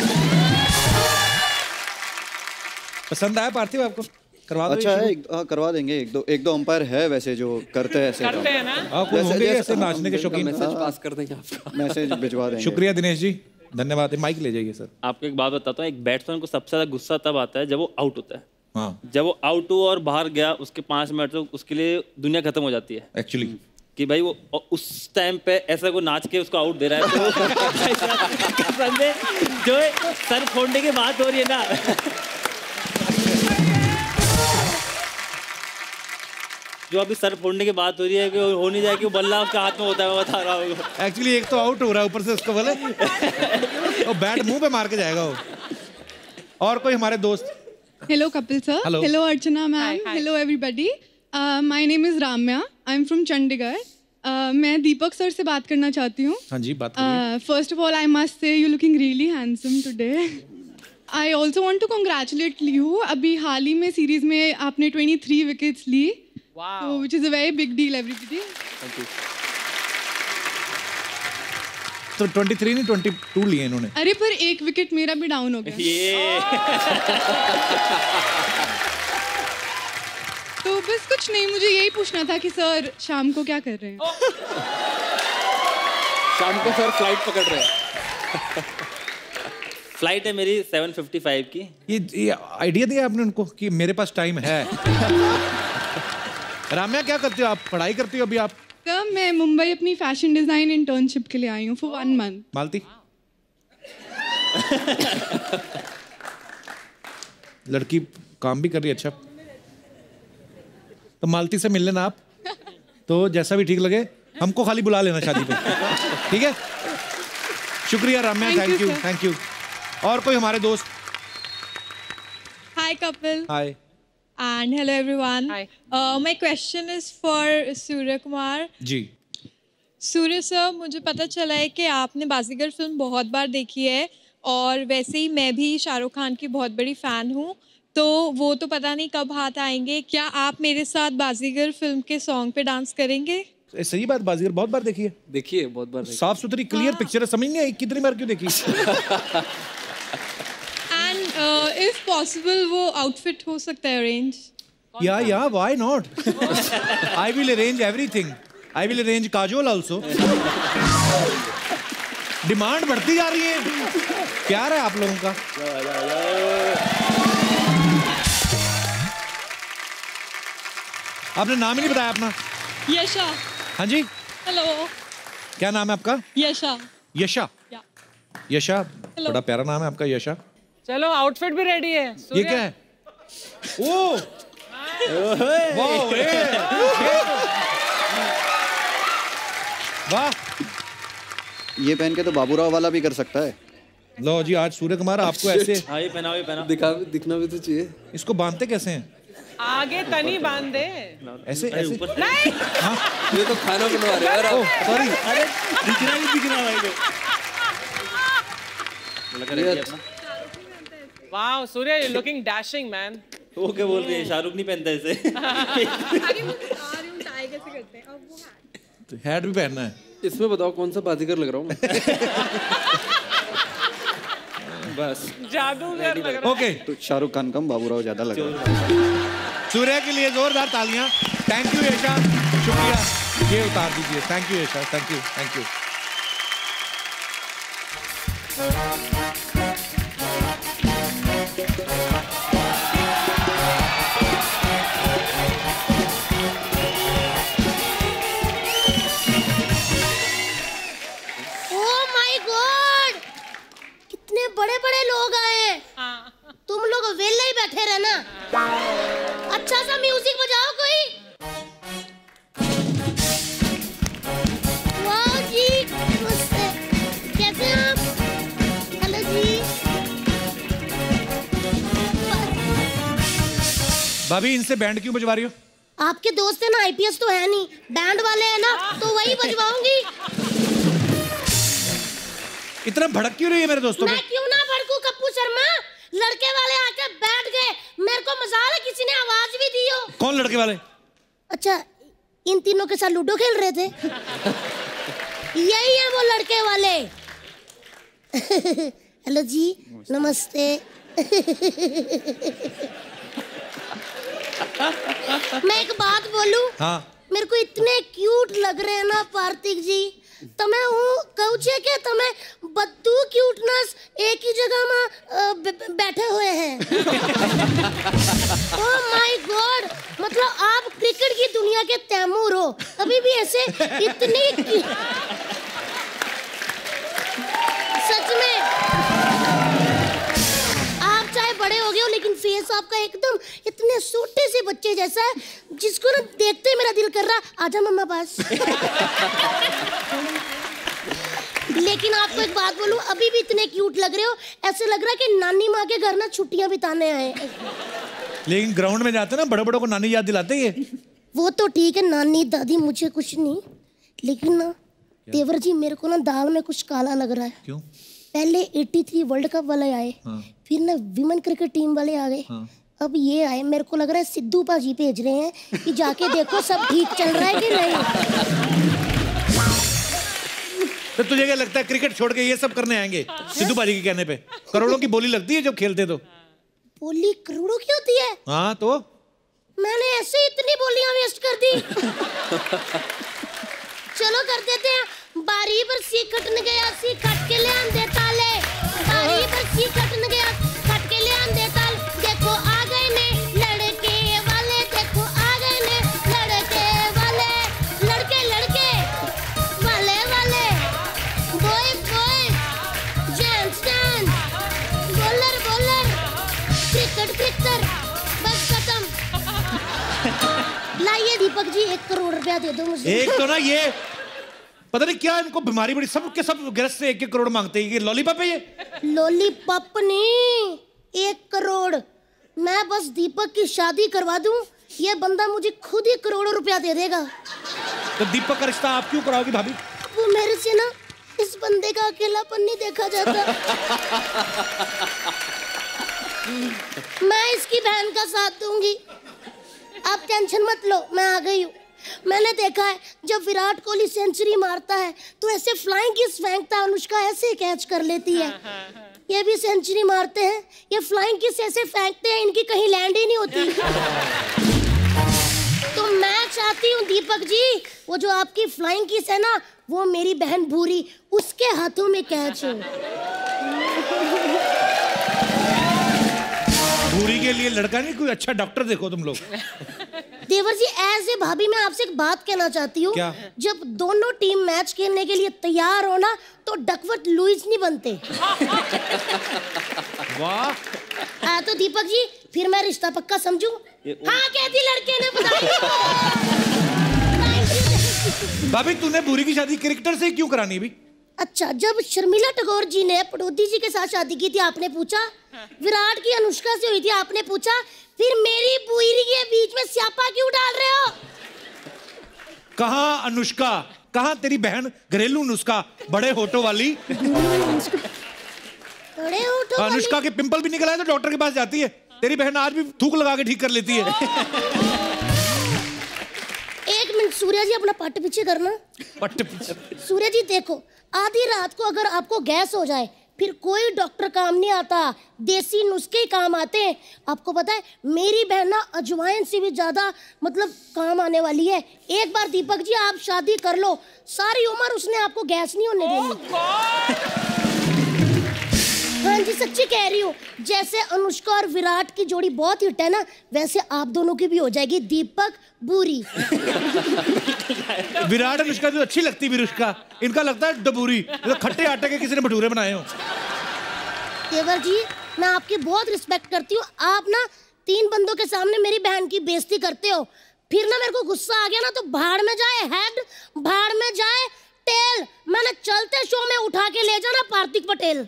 पसंद आया पार्थिव आपको? करवा दो। अच्छा है, हाँ करवा देंगे। एक दो एक दो अंपायर है वैसे जो करते हैं ऐसे करते हैं ना। आप होंगे ऐसे नाचने के शौकीन। मैसेज पास कर देंगे आपका। मैसेज भिजवा देंगे। शुक्रिया दिनेश जी, धन्यवाद। माइक ले जाइए सर। आपको एक बात बताता हूँ, एक बैट्समैन को सबसे ज्यादा गुस्सा तब आता है जब वो आउट होता है। हाँ। जब वो आउट हुआ और बाहर गया उसके पांच मिनट तो उसके लिए दुनिया खत्म हो जाती है एक्चुअली, कि भाई वो उस टाइम पे ऐसा को नाच के उसको आउट दे रहा है तो जो सर फोड़ने की बात हो रही है ना, जो अभी सर फोड़ने की बात हो रही है कि हो नहीं जाए कि वो बल्ला उसके हाथ में होता है, मैं बता रहा हूँ। एक्चुअली एक तो आउट हो रहा है ऊपर से उसको बोले वो बैट मुंह पे मार के जाएगा वो। और कोई हमारे दोस्त? Hello Kapil sir, hello Archana ma'am, hello everybody. My name is Ramya, I am from Chandigarh. मैं दीपक सर से बात करना चाहती हूँ। हाँ जी, बात करिए। First of all I must say you looking really handsome today. I also want to congratulate you. अभी हाल ही में सीरीज में आपने तेईस विकेट्स ली, so, which is a very big deal everybody. Thank you. तो तेईस नहीं बाईस लिए इन्होंने। अरे पर एक विकेट मेरा भी डाउन हो गया। ये तो बस कुछ नहीं, मुझे यही पूछना था कि सर शाम को क्या कर रहे हैं? शाम को सर फ्लाइट पकड़ रहे हैं। फ्लाइट है मेरी सात सौ पचपन की। ये, ये आइडिया दिया आपने उनको कि मेरे पास टाइम है। राम्या क्या करती हो आप? पढ़ाई करती हो अभी आप? सर मैं मुंबई अपनी फैशन डिजाइन इंटर्नशिप के लिए आई हूँ फॉर वन मंथ। मालती लड़की काम भी कर रही है। अच्छा, तो मालती से मिल लेना आप, तो जैसा भी ठीक लगे हमको खाली बुला लेना शादी पे, ठीक है? शुक्रिया Ramya, thank you, thank you. और कोई हमारे दोस्त? Hi Kapil. Hi and hello everyone. Hi. Uh, my question is for Surya Kumar. जी। सूर्य सर, मुझे पता चला है कि आपने बाजीगर फिल्म बहुत बार देखी है और वैसे ही मैं भी शाहरुख खान की बहुत बड़ी फ़ैन हूँ, तो वो तो पता नहीं कब हाथ आएंगे। क्या आप मेरे साथ बाजीगर फिल्म के सॉन्ग पे डांस करेंगे? सही बात, बाजीगर बहुत बार देखी है। देखिए बहुत बार। साफ सुथरी क्लियर पिक्चर है, समझ नहीं आई कितनी बार क्यों देखी। इफ पॉसिबल वो आउटफिट हो सकता है अरेंज? या या why not, I will arrange everything. I will arrange Kajol also. Demand बढ़ती जा रही है, प्यार है आप लोगों का। आपने नाम ही नहीं बताया अपना। यशा। हाँ जी, हेलो। क्या नाम है आपका? यशा। यशा। यशा, बड़ा प्यारा नाम है आपका, यशा। चलो आउटफिट भी रेडी है। ये क्या है? ओ वाह, वाह, ये पहन के तो बाबूराव वाला भी कर सकता है। लो जी, आज सूर्य कुमार आपको ऐसे हाँ ये पहनाओ, ये पहनाओ। दिखा दिखना भी तो चाहिए। इसको बांधते कैसे हैं? आगे तनी बांध दे। ऐसे ऐसे नहीं, ये तो खाना बनवा रहे हैं। ओह सॉरी, अरे दिख रहा नहीं, दिख रहा भाई। Wow Surya, you looking dashing man. वो क्या बोल रही है, शाहरुख नहीं पहनता ऐसे। अरे मुझे आ रही हूं, टाई कैसे करते हैं? अब वो हैट। हैट भी पहनना है इसमें। बताओ कौन सा बाजीगर लग रहा हूँ मैं? बस जादूगर लग रहा है। ओके, तो शाहरुख खान कम बाबूराव ज्यादा लग रहा है। सूर्य के लिए जोरदार तालियां। थैंक यू यशा, शुक्रिया। ये उतार दीजिए। Thank you Yasha, thank you, thank you. बड़े बड़े लोग आए, तुम लोग वेले ही बैठे रहना। अच्छा सा म्यूजिक बजाओ कोई। वाह जी, नमस्ते, कैसे हैं आप? हेलो जी। भाभी, इनसे बैंड क्यों बजवा रही हो? आपके दोस्त है ना, आईपीएस तो है नहीं, बैंड वाले हैं ना, तो वही बजवाऊंगी। इतना भड़क क्यों रही है मेरे दोस्तों पे? मैं क्यों ना भड़कूं कप्पू शर्मा, लड़के वाले आके बैठ गए, मेरे को मजाल है, किसी ने आवाज भी दी हो। कौन लड़के वाले? अच्छा, इन तीनों के साथ लूडो खेल रहे थे। यही है वो लड़के वाले। हेलो जी, नमस्ते। मैं एक बात बोलूं? हाँ। मेरे को इतने क्यूट लग रहे हैं ना पार्थिव जी। तमे हूँ कहूँ छे के तमे बद्दू क्यूटनेस एक ही जगह में बैठे हुए हैं। ओह माय गॉड, मतलब आप क्रिकेट की दुनिया के तैमूर हो, अभी भी ऐसे इतनी सच में आप चाहे बड़े हो गए हो लेकिन फेस आपका एकदम इतने छोटे से बच्चे जैसा है जिसको ना देखते ही मेरा दिल कर रहा आजा मम्मा पास। लेकिन आपको एक बात बोलूं, अभी भी इतने क्यूट लग रहे हो, ऐसे लग रहा है कि नानी माँ के घर ना छुट्टियां बिताने आए। लेकिन ग्राउंड में जाते ना बड़े बड़ों को नानी याद दिलाते हैं। वो तो ठीक है, नानी दादी मुझे कुछ नहीं, लेकिन ना देवर जी मेरे को ना दाल में कुछ काला लग रहा है। क्यों? पहले तिरासी वर्ल्ड कप वाले आए, हाँ। फिर ना विमेन क्रिकेट टीम वाले आ गए, हाँ। अब ये आए। मेरे को लग रहा है सिद्धू पाजी भेज रहे हैं कि जाके देखो सब ठीक चल रहा है कि नहीं। तो तुझे क्या लगता है क्रिकेट छोड़ के ये सब करने आएंगे? सिद्धू पाजी के कहने पे करोड़ों की बोली लगती है जब खेलते तो। बोली करोड़ों की होती है? हाँ तो मैंने ऐसे इतनी बोलियां वेस्ट कर दी। चलो कर देते हैं। बारी पर सी खटन गया सी खट के ले आंदे ताले, बारी पर सी खटन गया खट के ले आंदे ताल। देखो आ गए ने लड़के वाले, देखो आ गए ने लड़के वाले, लड़के लड़के वाले वाले, boy boy, gents gents, bowler bowler, cricket cricketer, बस खत्म। लाइए दीपक जी एक करोड़ रुपया दे दो मुझे। एक तो ना ये पता नहीं क्या इनको बीमारी बड़ी, सब के सब गिरफ्त से एक एक करोड़ मांगते हैं। ये लॉलीपॉप है ये? लॉलीपॉप नहीं, एक करोड़। मैं बस दीपक की शादी करवा दूं, ये बंदा मुझे खुद ही करोड़ों रुपया दे देगा। तो दीपक का रिश्ता आप क्यों कराओगी भाभी? वो मेरे से ना इस बंदे का अकेलापन नहीं देखा जाता। मैं इसकी बहन का साथ दूंगी, आप टेंशन मत लो, मैं आ गई हूँ। मैंने देखा है जब विराट कोहली सेंचुरी मारता है तो ऐसे फ्लाइंग किस फेंकता है, अनुष्का ऐसे कैच कर लेती है। ये भी सेंचुरी मारते हैं, ये फ्लाइंग किस ऐसे फेंकते हैं, इनकी कहीं लैंड ही नहीं होती। तो मैं चाहती हूँ दीपक जी, वो जो आपकी फ्लाइंग किस है ना, वो मेरी बहन भूरी, उसके हाथों में कैच हो। भूरी के लिए लड़का नहीं, कोई अच्छा डॉक्टर देखो तुम लोग। देवर जी एज ए भाभी मैं आपसे एक बात कहना चाहती हूँ, जब दोनों टीम मैच खेलने के लिए तैयार हो ना तो डकवर्थ लुईस नहीं बनते। वाह। हाँ तो दीपक जी फिर मैं रिश्ता पक्का समझूं? हाँ कहती लड़के ने बताई। भाभी तूने भूरी की शादी क्रिकेटर से क्यों करानी भी? अच्छा, जब शर्मिला टैगोर जी ने पटौदी जी के साथ शादी की थी आपने पूछा, विराट की अनुष्का से हुई थी आपने पूछा, फिर मेरी पूरी के बीच में स्यापा क्यों डाल रहे हो? कहाँ अनुष्का, कहाँ तेरी बहन घरेलू नुस्खा, बड़े होठों वाली। बड़े होठों वाली? अनुष्का के पिंपल भी निकल आए तो डॉक्टर के पास जाती है, तेरी बहन आज भी थूक लगा के ठीक कर लेती है। एक मिनट सूर्या जी अपना पट पीछे करना। पट पीछे? सूर्या जी देखो, आधी रात को अगर आपको गैस हो जाए फिर कोई डॉक्टर काम नहीं आता, देसी नुस्खे ही काम आते हैं। आपको पता है मेरी बहन ना अजवाइन से भी ज्यादा मतलब काम आने वाली है। एक बार दीपक जी आप शादी कर लो, सारी उम्र उसने आपको गैस नहीं होने देनी। हाँ जी सच्ची कह रही हूँ, जैसे अनुष्का और विराट की जोड़ी बहुत हिट है ना, वैसे आप दोनों की भी हो जाएगी, दीपक बूरी। विराट अनुष्का जो अच्छी लगती विरुष्का, इनका लगता है डबूरी, तो खट्टे आटे के किसी ने भटूरे बनाए हो। देवर जी मैं आपकी बहुत रिस्पेक्ट करती हूँ, आप ना तीन बंदों के सामने मेरी बहन की बेइज्जती करते हो, फिर ना मेरे को गुस्सा आ गया ना तो भाड़ में जाए हेड, भाड़ में जाए टेल, मैंने चलते शो में उठा के ले जाना पार्थिव पटेल।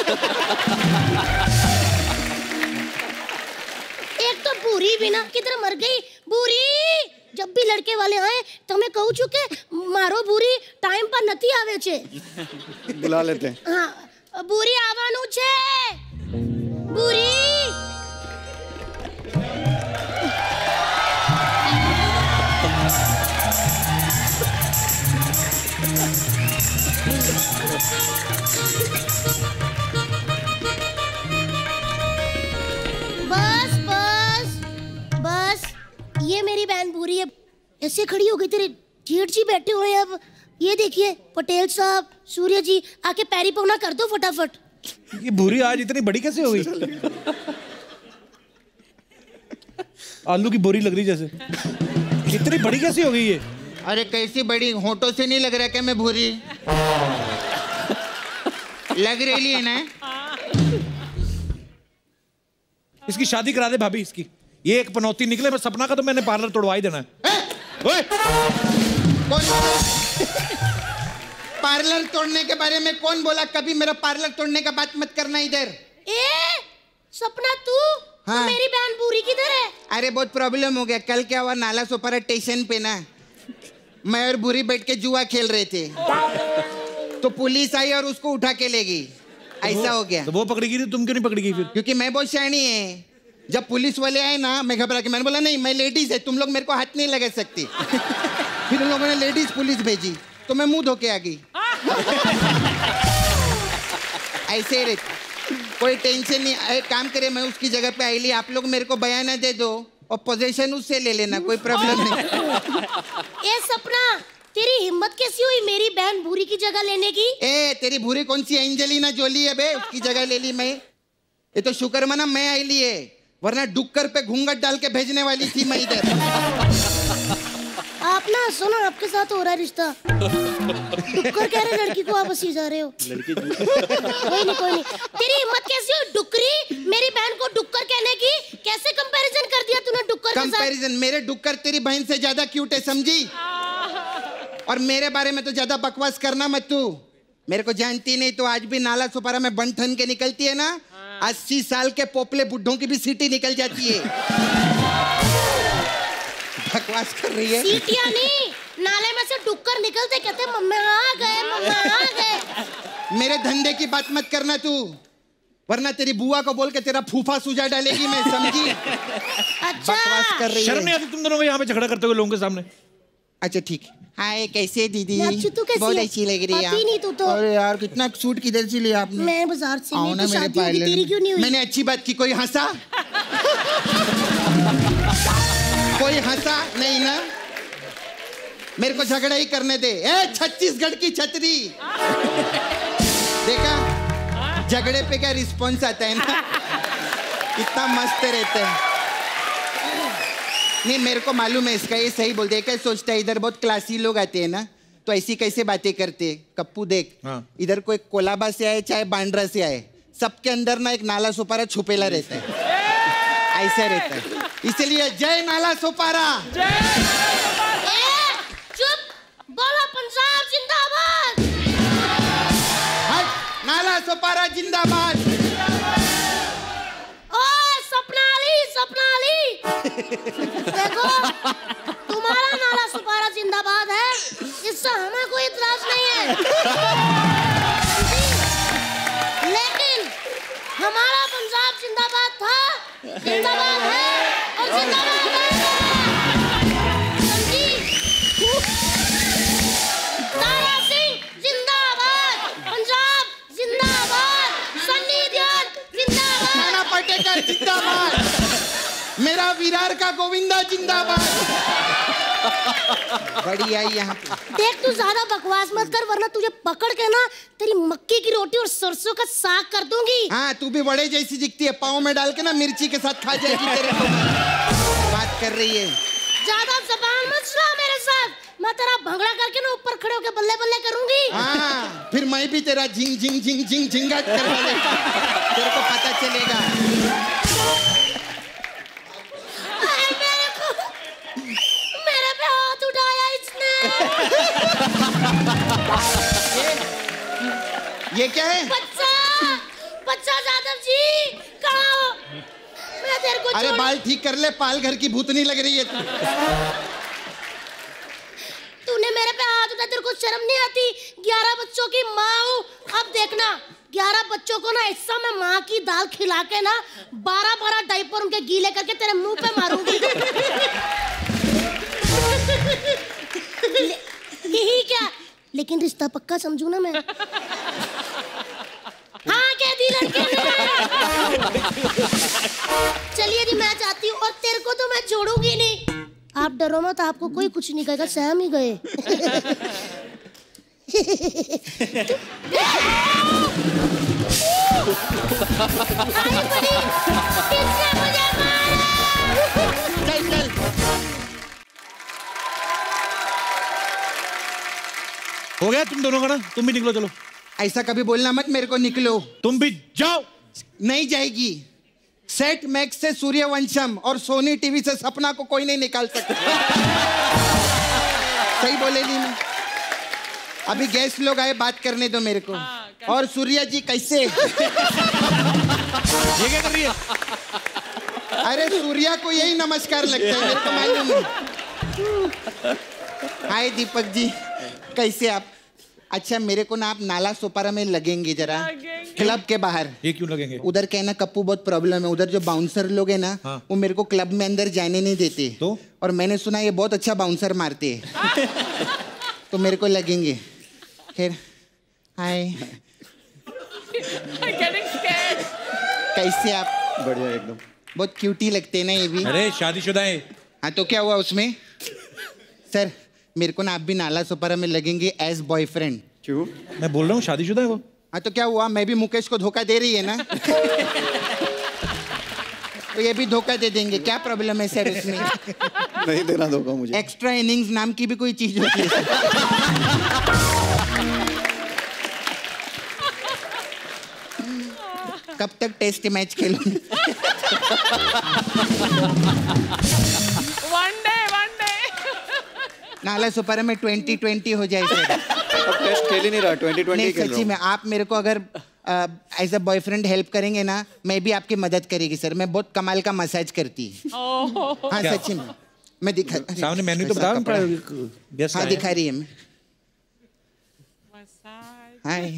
एक तो बूरी भी ना किधर मर गई बूरी, जब भी लड़के वाले आए तो मैं कहूँ चुके मारो बूरी, टाइम पर नती आवे छे। बुला लेते हैं। हाँ बूरी आवानू छे, बूरी। ये मेरी बहन भूरी है, ऐसे खड़ी हो गई, तेरे जेठ जी बैठे हुए हैं। अब ये देखिए पटेल साहब, सूर्य जी, आके पैरी पौना कर दो फटाफट। ये भूरी आज इतनी बड़ी कैसे हो गई? आलू की बोरी लग रही जैसे। इतनी बड़ी कैसे हो गई ये? अरे कैसी बड़ी, होठों से नहीं लग रहा क्या मैं भूरी? लग रही है ना। इसकी शादी करा दे भाभी इसकी। ये एक पनौती निकले, मैं सपना का तो मैंने पार्लर तोड़वा ही देना है। ओए! कौन पार्लर तोड़ने के बारे में कौन बोला? कभी मेरा पार्लर तोड़ने का बात मत करना इधर। ए सपना तू, हाँ। तो मेरी बहन भूरी किधर है? अरे बहुत प्रॉब्लम हो गया। कल क्या हुआ, नाला सोपारा स्टेशन पे ना मैं और भूरी बैठ के जुआ खेल रहे थे, तो पुलिस आई और उसको उठा के ले गई। ऐसा हो गया। तो वो पकड़ी गई, तुम क्यों नहीं पकड़ी गई फिर? क्योंकि मैं बहुत शैनी है। जब पुलिस वाले आए ना, मैं घबरा के मैंने बोला नहीं मैं लेडीज है, तुम लोग मेरे को हाथ नहीं लगा सकती। फिर उन लोगों ने लेडीज पुलिस भेजी तो मैं मुंह धो के आ गई। ऐसे ही रहती, कोई टेंशन नहीं। एक काम करे, मैं उसकी जगह पे आई ली, आप लोग मेरे को बयाना दे दो और पोजीशन उससे ले लेना, कोई प्रॉब्लम नहीं। ए सपना, तेरी हिम्मत कैसी हुई मेरी बहन भूरी की जगह लेने की? ए तेरी भूरी कौन सी एंजेलिना जोली है बे, उसकी जगह ले ली मैं। ये तो शुक्र मना मैं आई ली है, वरना डुक्कर पे घूंघट डाल के भेजने वाली थी मैं इधर। आप ना सुनो, आपके साथ हो रहा है रिश्ता। डुक्कर कह रहे लड़की को वापस ही जा रहे हो। लड़की कोई नहीं कोई नहीं। तेरी हिम्मत कैसी हुई डुक्करी मेरी बहन को डुक्कर कहने की? कैसे कंपैरिजन कर दिया तूने डुक्कर के साथ? कंपैरिजन? मेरे डुक्कर तेरी बहन से ज्यादा क्यूट है, समझी? और मेरे बारे में तो ज्यादा बकवास करना मत तू। मेरे को जानती नहीं तो आज भी नाला सुपारा में बन ठन के निकलती है ना, अस्सी साल के पोपले बुड्ढों की भी सीटी निकल जाती है। बकवास कर रही है। सीटियां नहीं, नाले में से डुक्कर निकलते कहते मम्मा आ गए, मम्मा आ गए। मेरे धंधे की बात मत करना तू, वरना तेरी बुआ को बोल के तेरा फूफा सुजा डालेगी मैं, समझी? अच्छा। बकवास कर रही है। शर्म नहीं आती तुम दोनों को यहाँ पे झगड़ा करते हुए लोगों के सामने? अच्छा ठीक। हाय कैसे दीदी? तू कैसी बहुत है? अच्छी लग रही है। आती नहीं तू तो। अरे यार कितना सूट किधर से लिया आपने? मैं बाजार से आओ ना मेरे पार्लर। तेरी क्यों नहीं हुई? मैंने अच्छी बात की, कोई हंसा? कोई हंसा नहीं ना? मेरे को झगड़ा ही करने दे। ए छत्तीसगढ़ की छतरी, देखा झगड़े पे क्या रिस्पॉन्स आता है ना, कितना मस्त रहता है। नहीं मेरे को मालूम है इसका, ये सही बोलते हैं। क्या सोचता है इधर बहुत क्लासी लोग आते हैं ना, तो ऐसी कैसे बातें करते हैं। कप्पू देख, हाँ। इधर कोई कोलाबा से आए चाहे बांद्रा से आए, सबके अंदर ना एक नाला सुपारा छुपेला रहता है, ऐसा रहता है। इसलिए जय नाला सुपारा। चुप, बोलो पंजाब जिंदाबाद। हट, नाला सुपारा जिंदाबाद। ओए सपनाली, सपनाली, देखो तुम्हारा नाला सुपारा जिंदाबाद है, इससे हमें कोई इतराज नहीं है, लेकिन हमारा पंजाब जिंदाबाद था, जिंदाबाद है और जिंदाबाद है। पटेकर जिंदाबाद, मेरा विरार का गोविंदा जिंदाबाद। बढ़िया यहाँ पे। देख तू ज्यादा बकवास मत कर, वरना तुझे पकड़ के ना तेरी मक्की की रोटी और सरसों का साग कर दूंगी। हाँ तू भी बड़े जैसी दिखती है, पाँव में डाल के ना मिर्ची के साथ खा जाएगी तेरे को। बात कर रही है। ज्यादा जबान मत चला मेरे साथ, मैं तेरा भंगड़ा करके ना ऊपर खड़े होके बल्ले बल्ले करूंगी। हाँ फिर मैं भी तेरा झिंग झिंग झिंग झिंग झिंगाट करवा देगा, तेरे को पता चलेगा। मेरे को, मेरे पे हाथ उठाया इसने। ये, ये क्या है? बच्चा, बच्चा यादव जी कहाँ हो? मैं तेरे को अरे बाल ठीक कर ले, पाल घर की भूतनी लग रही है तू। तूने मेरे पे हाथ उठाया, तेरे को शर्म नहीं आती? ग्यारह बच्चों की माँ हूँ। अब देखना, ग्यारह बच्चों को ना ऐसा मैं माँ की दाल खिला के ना बारह बारह डायपर उनके गीले करके तेरे मुंह पे मारूंगी। यही क्या, लेकिन रिश्ता पक्का समझू ना मैं। हाँ कह दी लड़के ने। चलिए जी मैं जाती हूँ, और तेरे को तो मैं छोड़ूंगी नहीं। डरो मत, आपको कोई कुछ नहीं कहेगा, सहम ही गए। चल चल हो गया तुम दोनों का ना, तुम भी निकलो चलो। ऐसा कभी बोलना मत मेरे को, निकलो। तुम भी जाओ। नहीं जाएगी। सेट मैक्स से सूर्यवंशम और सोनी टीवी से सपना को कोई नहीं निकाल सकता। सही बोले नहीं मैं? अभी गेस्ट लोग आए, बात करने दो मेरे को। और सूर्या जी कैसे? ये क्या कर रही है? अरे सूर्या को यही नमस्कार लगता है, मेरे को मालूम है। हाय दीपक जी, कैसे आप? अच्छा मेरे को ना आप नाला सोपारा में लगेंगे जरा, क्लब के बाहर। ये क्यों लगेंगे? उधर क्या है ना कप्पू, बहुत प्रॉब्लम है उधर। जो बाउंसर लोग हैं ना, हाँ। वो मेरे को क्लब में अंदर जाने नहीं देते। तो? और मैंने सुना ये बहुत अच्छा बाउंसर मारते हैं। तो मेरे को लगेंगे। खैर हाय, कैसे आप? बढ़िया एकदम। बहुत क्यूटी लगते हैं ना ये भी। अरे शादीशुदा है। हाँ तो क्या हुआ उसमें? सर मेरे को ना आप भी नाला सोपारा में लगेंगे एज बॉयफ्रेंड। क्यों? मैं बोल रहा हूँ शादीशुदा है वो। हाँ तो क्या हुआ, मैं भी मुकेश को धोखा दे रही है ना। तो ये भी धोखा दे देंगे, क्या प्रॉब्लम है सर उसमें? नहीं देना धोखा मुझे। एक्स्ट्रा इनिंग्स नाम की भी कोई चीज होती है? कब तक टेस्ट मैच खेलूंगी? One day one day Nalasopara में ट्वेंटी ट्वेंटी हो जाए सर। अब टेस्ट खेल ही नहीं रहा, ट्वेंटी ट्वेंटी खेल रहा हूं। सच्ची में आप मेरे को अगर एज अ बॉयफ्रेंड हेल्प करेंगे ना, मैं भी आपकी मदद करेगी सर। मैं बहुत कमाल का मसाज करती हूँ। हाँ सच्ची में मैं दिखा, सामने मेन्यू तो बता रहा हूँ। हाँ दिखा रही है मैं। हाय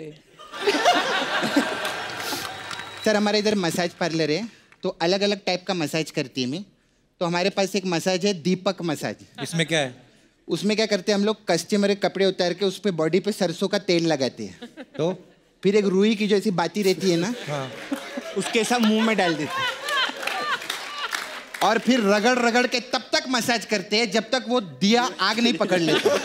सर, हमारे इधर मसाज पार्लर है, तो अलग अलग टाइप का मसाज करती है मैं। तो हमारे पास एक मसाज है दीपक मसाज। इसमें क्या है? उसमें क्या करते हैं हम लोग, कस्टमर के कपड़े उतार के उस पर बॉडी पे सरसों का तेल लगाते हैं। तो फिर एक रुई की जो ऐसी बाती रहती है ना, हाँ। उसके साथ मुंह में डाल देते हैं और फिर रगड़ रगड़ के तब तक मसाज करते हैं जब तक वो दिया आग नहीं पकड़ लेता।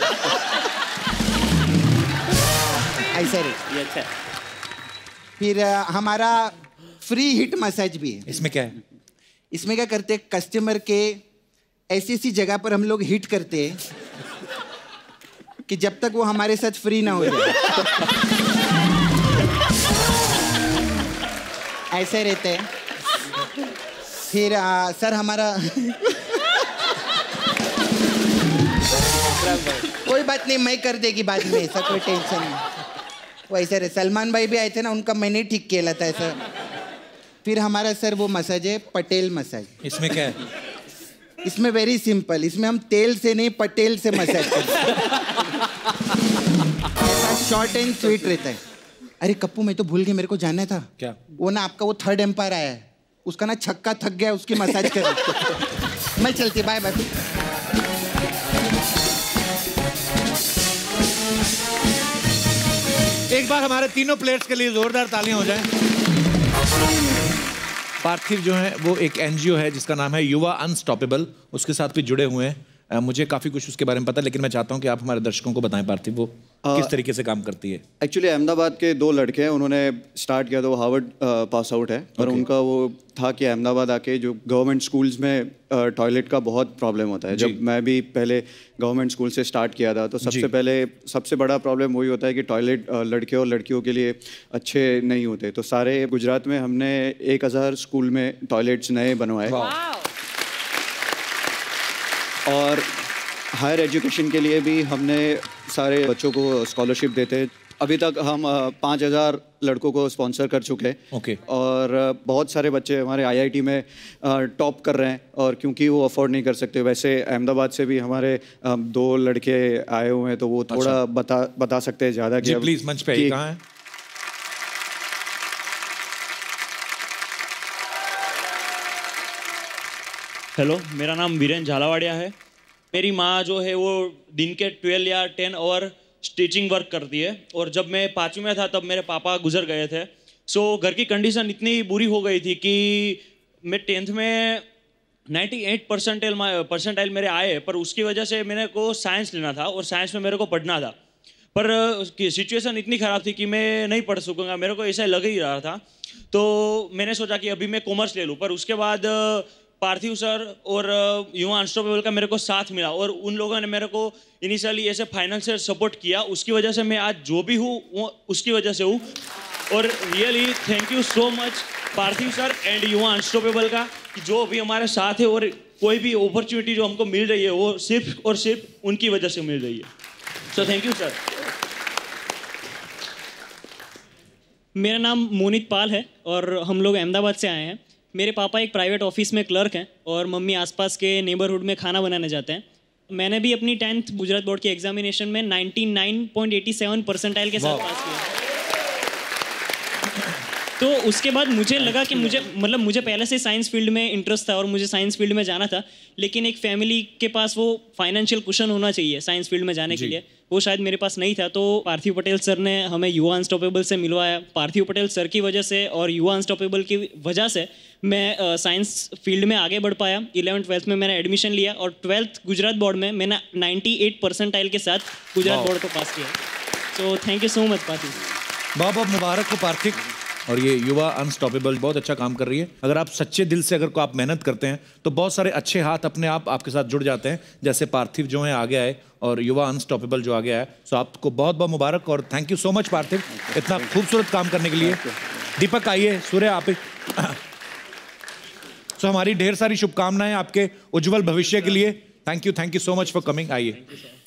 ऐसा रे। अच्छा। फिर आ, हमारा फ्री हिट मसाज भी है। इसमें क्या है? इसमें क्या करते हैं, कस्टमर के ऐसी ऐसी जगह पर हम लोग हिट करते हैं कि जब तक वो हमारे साथ फ्री ना हो जाए। ऐसे रहते हैं। फिर आ, सर हमारा कोई बात नहीं, मैं कर देगी बाद में, ऐसा कोई टेंशन नहीं। वो ऐसा रहे, सलमान भाई भी आए थे ना, उनका मैंने ठीक किया था ऐसा। फिर हमारा सर वो मसाज है पटेल मसाज। इसमें क्या है? इसमें वेरी सिंपल, इसमें हम तेल से नहीं पटेल से मसाज करते हैं। शॉर्ट एंड स्वीट रहता है। अरे कप्पू मैं तो भूल गया, मेरे को जानना था। क्या? वो ना आपका वो थर्ड एम्पायर आया है, उसका ना छक्का थक गया, उसकी मसाज कर। मैं चलती, बाय बाय। एक बार हमारे तीनों प्लेयर्स के लिए जोरदार तालियां हो जाएं। पार्थिव जो है वो एक एनजीओ है जिसका नाम है युवा अनस्टॉपेबल, उसके साथ भी जुड़े हुए हैं। मुझे काफ़ी कुछ उसके बारे में पता है, लेकिन मैं चाहता हूं कि आप हमारे दर्शकों को बताएं पार्थिव वो आ, किस तरीके से काम करती है। एक्चुअली अहमदाबाद के दो लड़के हैं, उन्होंने स्टार्ट किया था, वो हार्वर्ड पास आउट है। और उनका वो था कि अहमदाबाद आके जो गवर्नमेंट स्कूल्स में टॉयलेट का बहुत प्रॉब्लम होता है। जब मैं भी पहले गवर्नमेंट स्कूल से स्टार्ट किया था, तो सबसे पहले सबसे बड़ा प्रॉब्लम वही होता है कि टॉयलेट लड़के और लड़कियों के लिए अच्छे नहीं होते। तो सारे गुजरात में हमने एक हज़ार स्कूल में टॉयलेट्स नए बनवाए और हायर एजुकेशन के लिए भी हमने सारे बच्चों को स्कॉलरशिप देते हैं। अभी तक हम पाँच हज़ार लड़कों को स्पॉन्सर कर चुके हैं। okay. और बहुत सारे बच्चे हमारे आईआईटी में टॉप कर रहे हैं, और क्योंकि वो अफोर्ड नहीं कर सकते। वैसे अहमदाबाद से भी हमारे दो लड़के आए हुए हैं, तो वो थोड़ा अच्छा। बता बता सकते हैं ज़्यादा। जी प्लीज़, मंच पे आइए। कहाँ है? हेलो, मेरा नाम वीरेन झालावाड़िया है। मेरी माँ जो है वो दिन के ट्वेल्व या टेन आवर स्टिचिंग वर्क करती है, और जब मैं पाँचवीं में था तब मेरे पापा गुजर गए थे। सो घर की कंडीशन इतनी बुरी हो गई थी कि मैं टेंथ में अट्ठानवे परसेंटाइल परसेंटाइल मेरे आए, पर उसकी वजह से मेरे को साइंस लेना था और साइंस में मेरे को पढ़ना था, पर सिचुएशन इतनी ख़राब थी कि मैं नहीं पढ़ सकूँगा, मेरे को ऐसा लग ही रहा था। तो मैंने सोचा कि अभी मैं कॉमर्स ले लूँ, पर उसके बाद पार्थिव सर और युवा अनस्टॉपेबल का मेरे को साथ मिला और उन लोगों ने मेरे को इनिशियली ऐसे फाइनेंशियल सपोर्ट किया, उसकी वजह से मैं आज जो भी हूँ वो उसकी वजह से हूँ। और really thank you so much Parthiv sir and Yuva unstoppable का, कि जो भी हमारे साथ है और कोई भी अपॉर्चुनिटी जो हमको मिल रही है वो सिर्फ और सिर्फ उनकी वजह से मिल रही है। So thank you sir. मेरा नाम मोनित पाल है और हम लोग अहमदाबाद से आए हैं। मेरे पापा एक प्राइवेट ऑफिस में क्लर्क हैं और मम्मी आसपास के नेबरहुड में खाना बनाने जाते हैं। मैंने भी अपनी टेंथ गुजरात बोर्ड के एग्जामिनेशन में निन्यानवे पॉइंट आठ सात परसेंटाइल के साथ पास किया। तो उसके बाद मुझे लगा कि मुझे मतलब मुझे पहले से साइंस फील्ड में इंटरेस्ट था और मुझे साइंस फील्ड में जाना था, लेकिन एक फैमिली के पास वो फाइनेंशियल कुशन होना चाहिए साइंस फील्ड में जाने के लिए, वो शायद मेरे पास नहीं था। तो पार्थिव पटेल सर ने हमें युवा अनस्टॉपेबल से मिलवाया। पार्थिव पटेल सर की वजह से और युवा अनस्टॉपेबल की वजह से मैं साइंस फील्ड में आगे बढ़ पाया। इलेवन ट्वेल्थ में मैंने एडमिशन लिया और ट्वेल्थ गुजरात बोर्ड में मैंने अट्ठानवे परसेंटाइल के साथ गुजरात बोर्ड को पास किया। So thank you so much Parthiv. बहुत बहुत मुबारक हो पार्थिव। और ये युवा अनस्टॉपेबल बहुत अच्छा काम कर रही है। अगर आप सच्चे दिल से अगर को आप मेहनत करते हैं तो बहुत सारे अच्छे हाथ अपने आप आपके साथ जुड़ जाते हैं, जैसे पार्थिव जो है आगे आए और युवा अनस्टॉपेबल जो आगे आए। सो आपको बहुत बहुत मुबारक और thank you so much Parthiv इतना खूबसूरत काम करने के लिए। दीपक आइए, सूर्य आप। सो हमारी ढेर सारी शुभकामनाएं आपके उज्जवल भविष्य के लिए। Thank you thank you so much for coming. आइए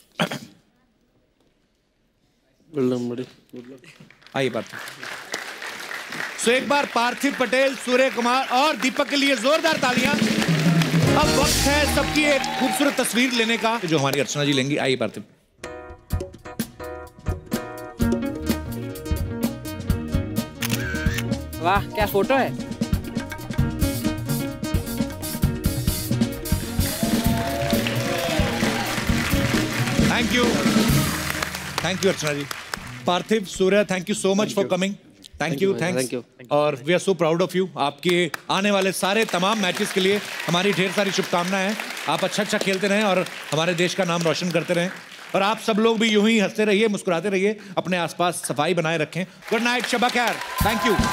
आइए पार्थिव। सो so, एक बार पार्थिव पटेल, सूर्य कुमार और दीपक के लिए जोरदार तालियां। अब वक्त है सबकी एक खूबसूरत तस्वीर लेने का जो हमारी अर्चना जी लेंगी। आइए पार्थिव। वाह क्या फोटो है। Thank you thank you Archana ji. Parthiv, Surya, thank you so much for coming. Thank you thanks और we are so proud of you. आपके आने वाले सारे तमाम मैचेस के लिए हमारी ढेर सारी शुभकामनाएं हैं। आप अच्छा अच्छा खेलते रहें और हमारे देश का नाम रोशन करते रहें। और आप सब लोग भी यूं ही हंसते रहिए, मुस्कुराते रहिए, अपने आसपास सफाई बनाए रखें। गुड नाइट, शबा खैर। Thank you.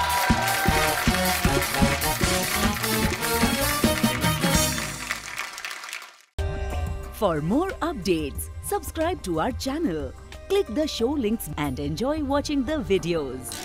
For more updates, subscribe to our channel, click the show links and enjoy watching the videos.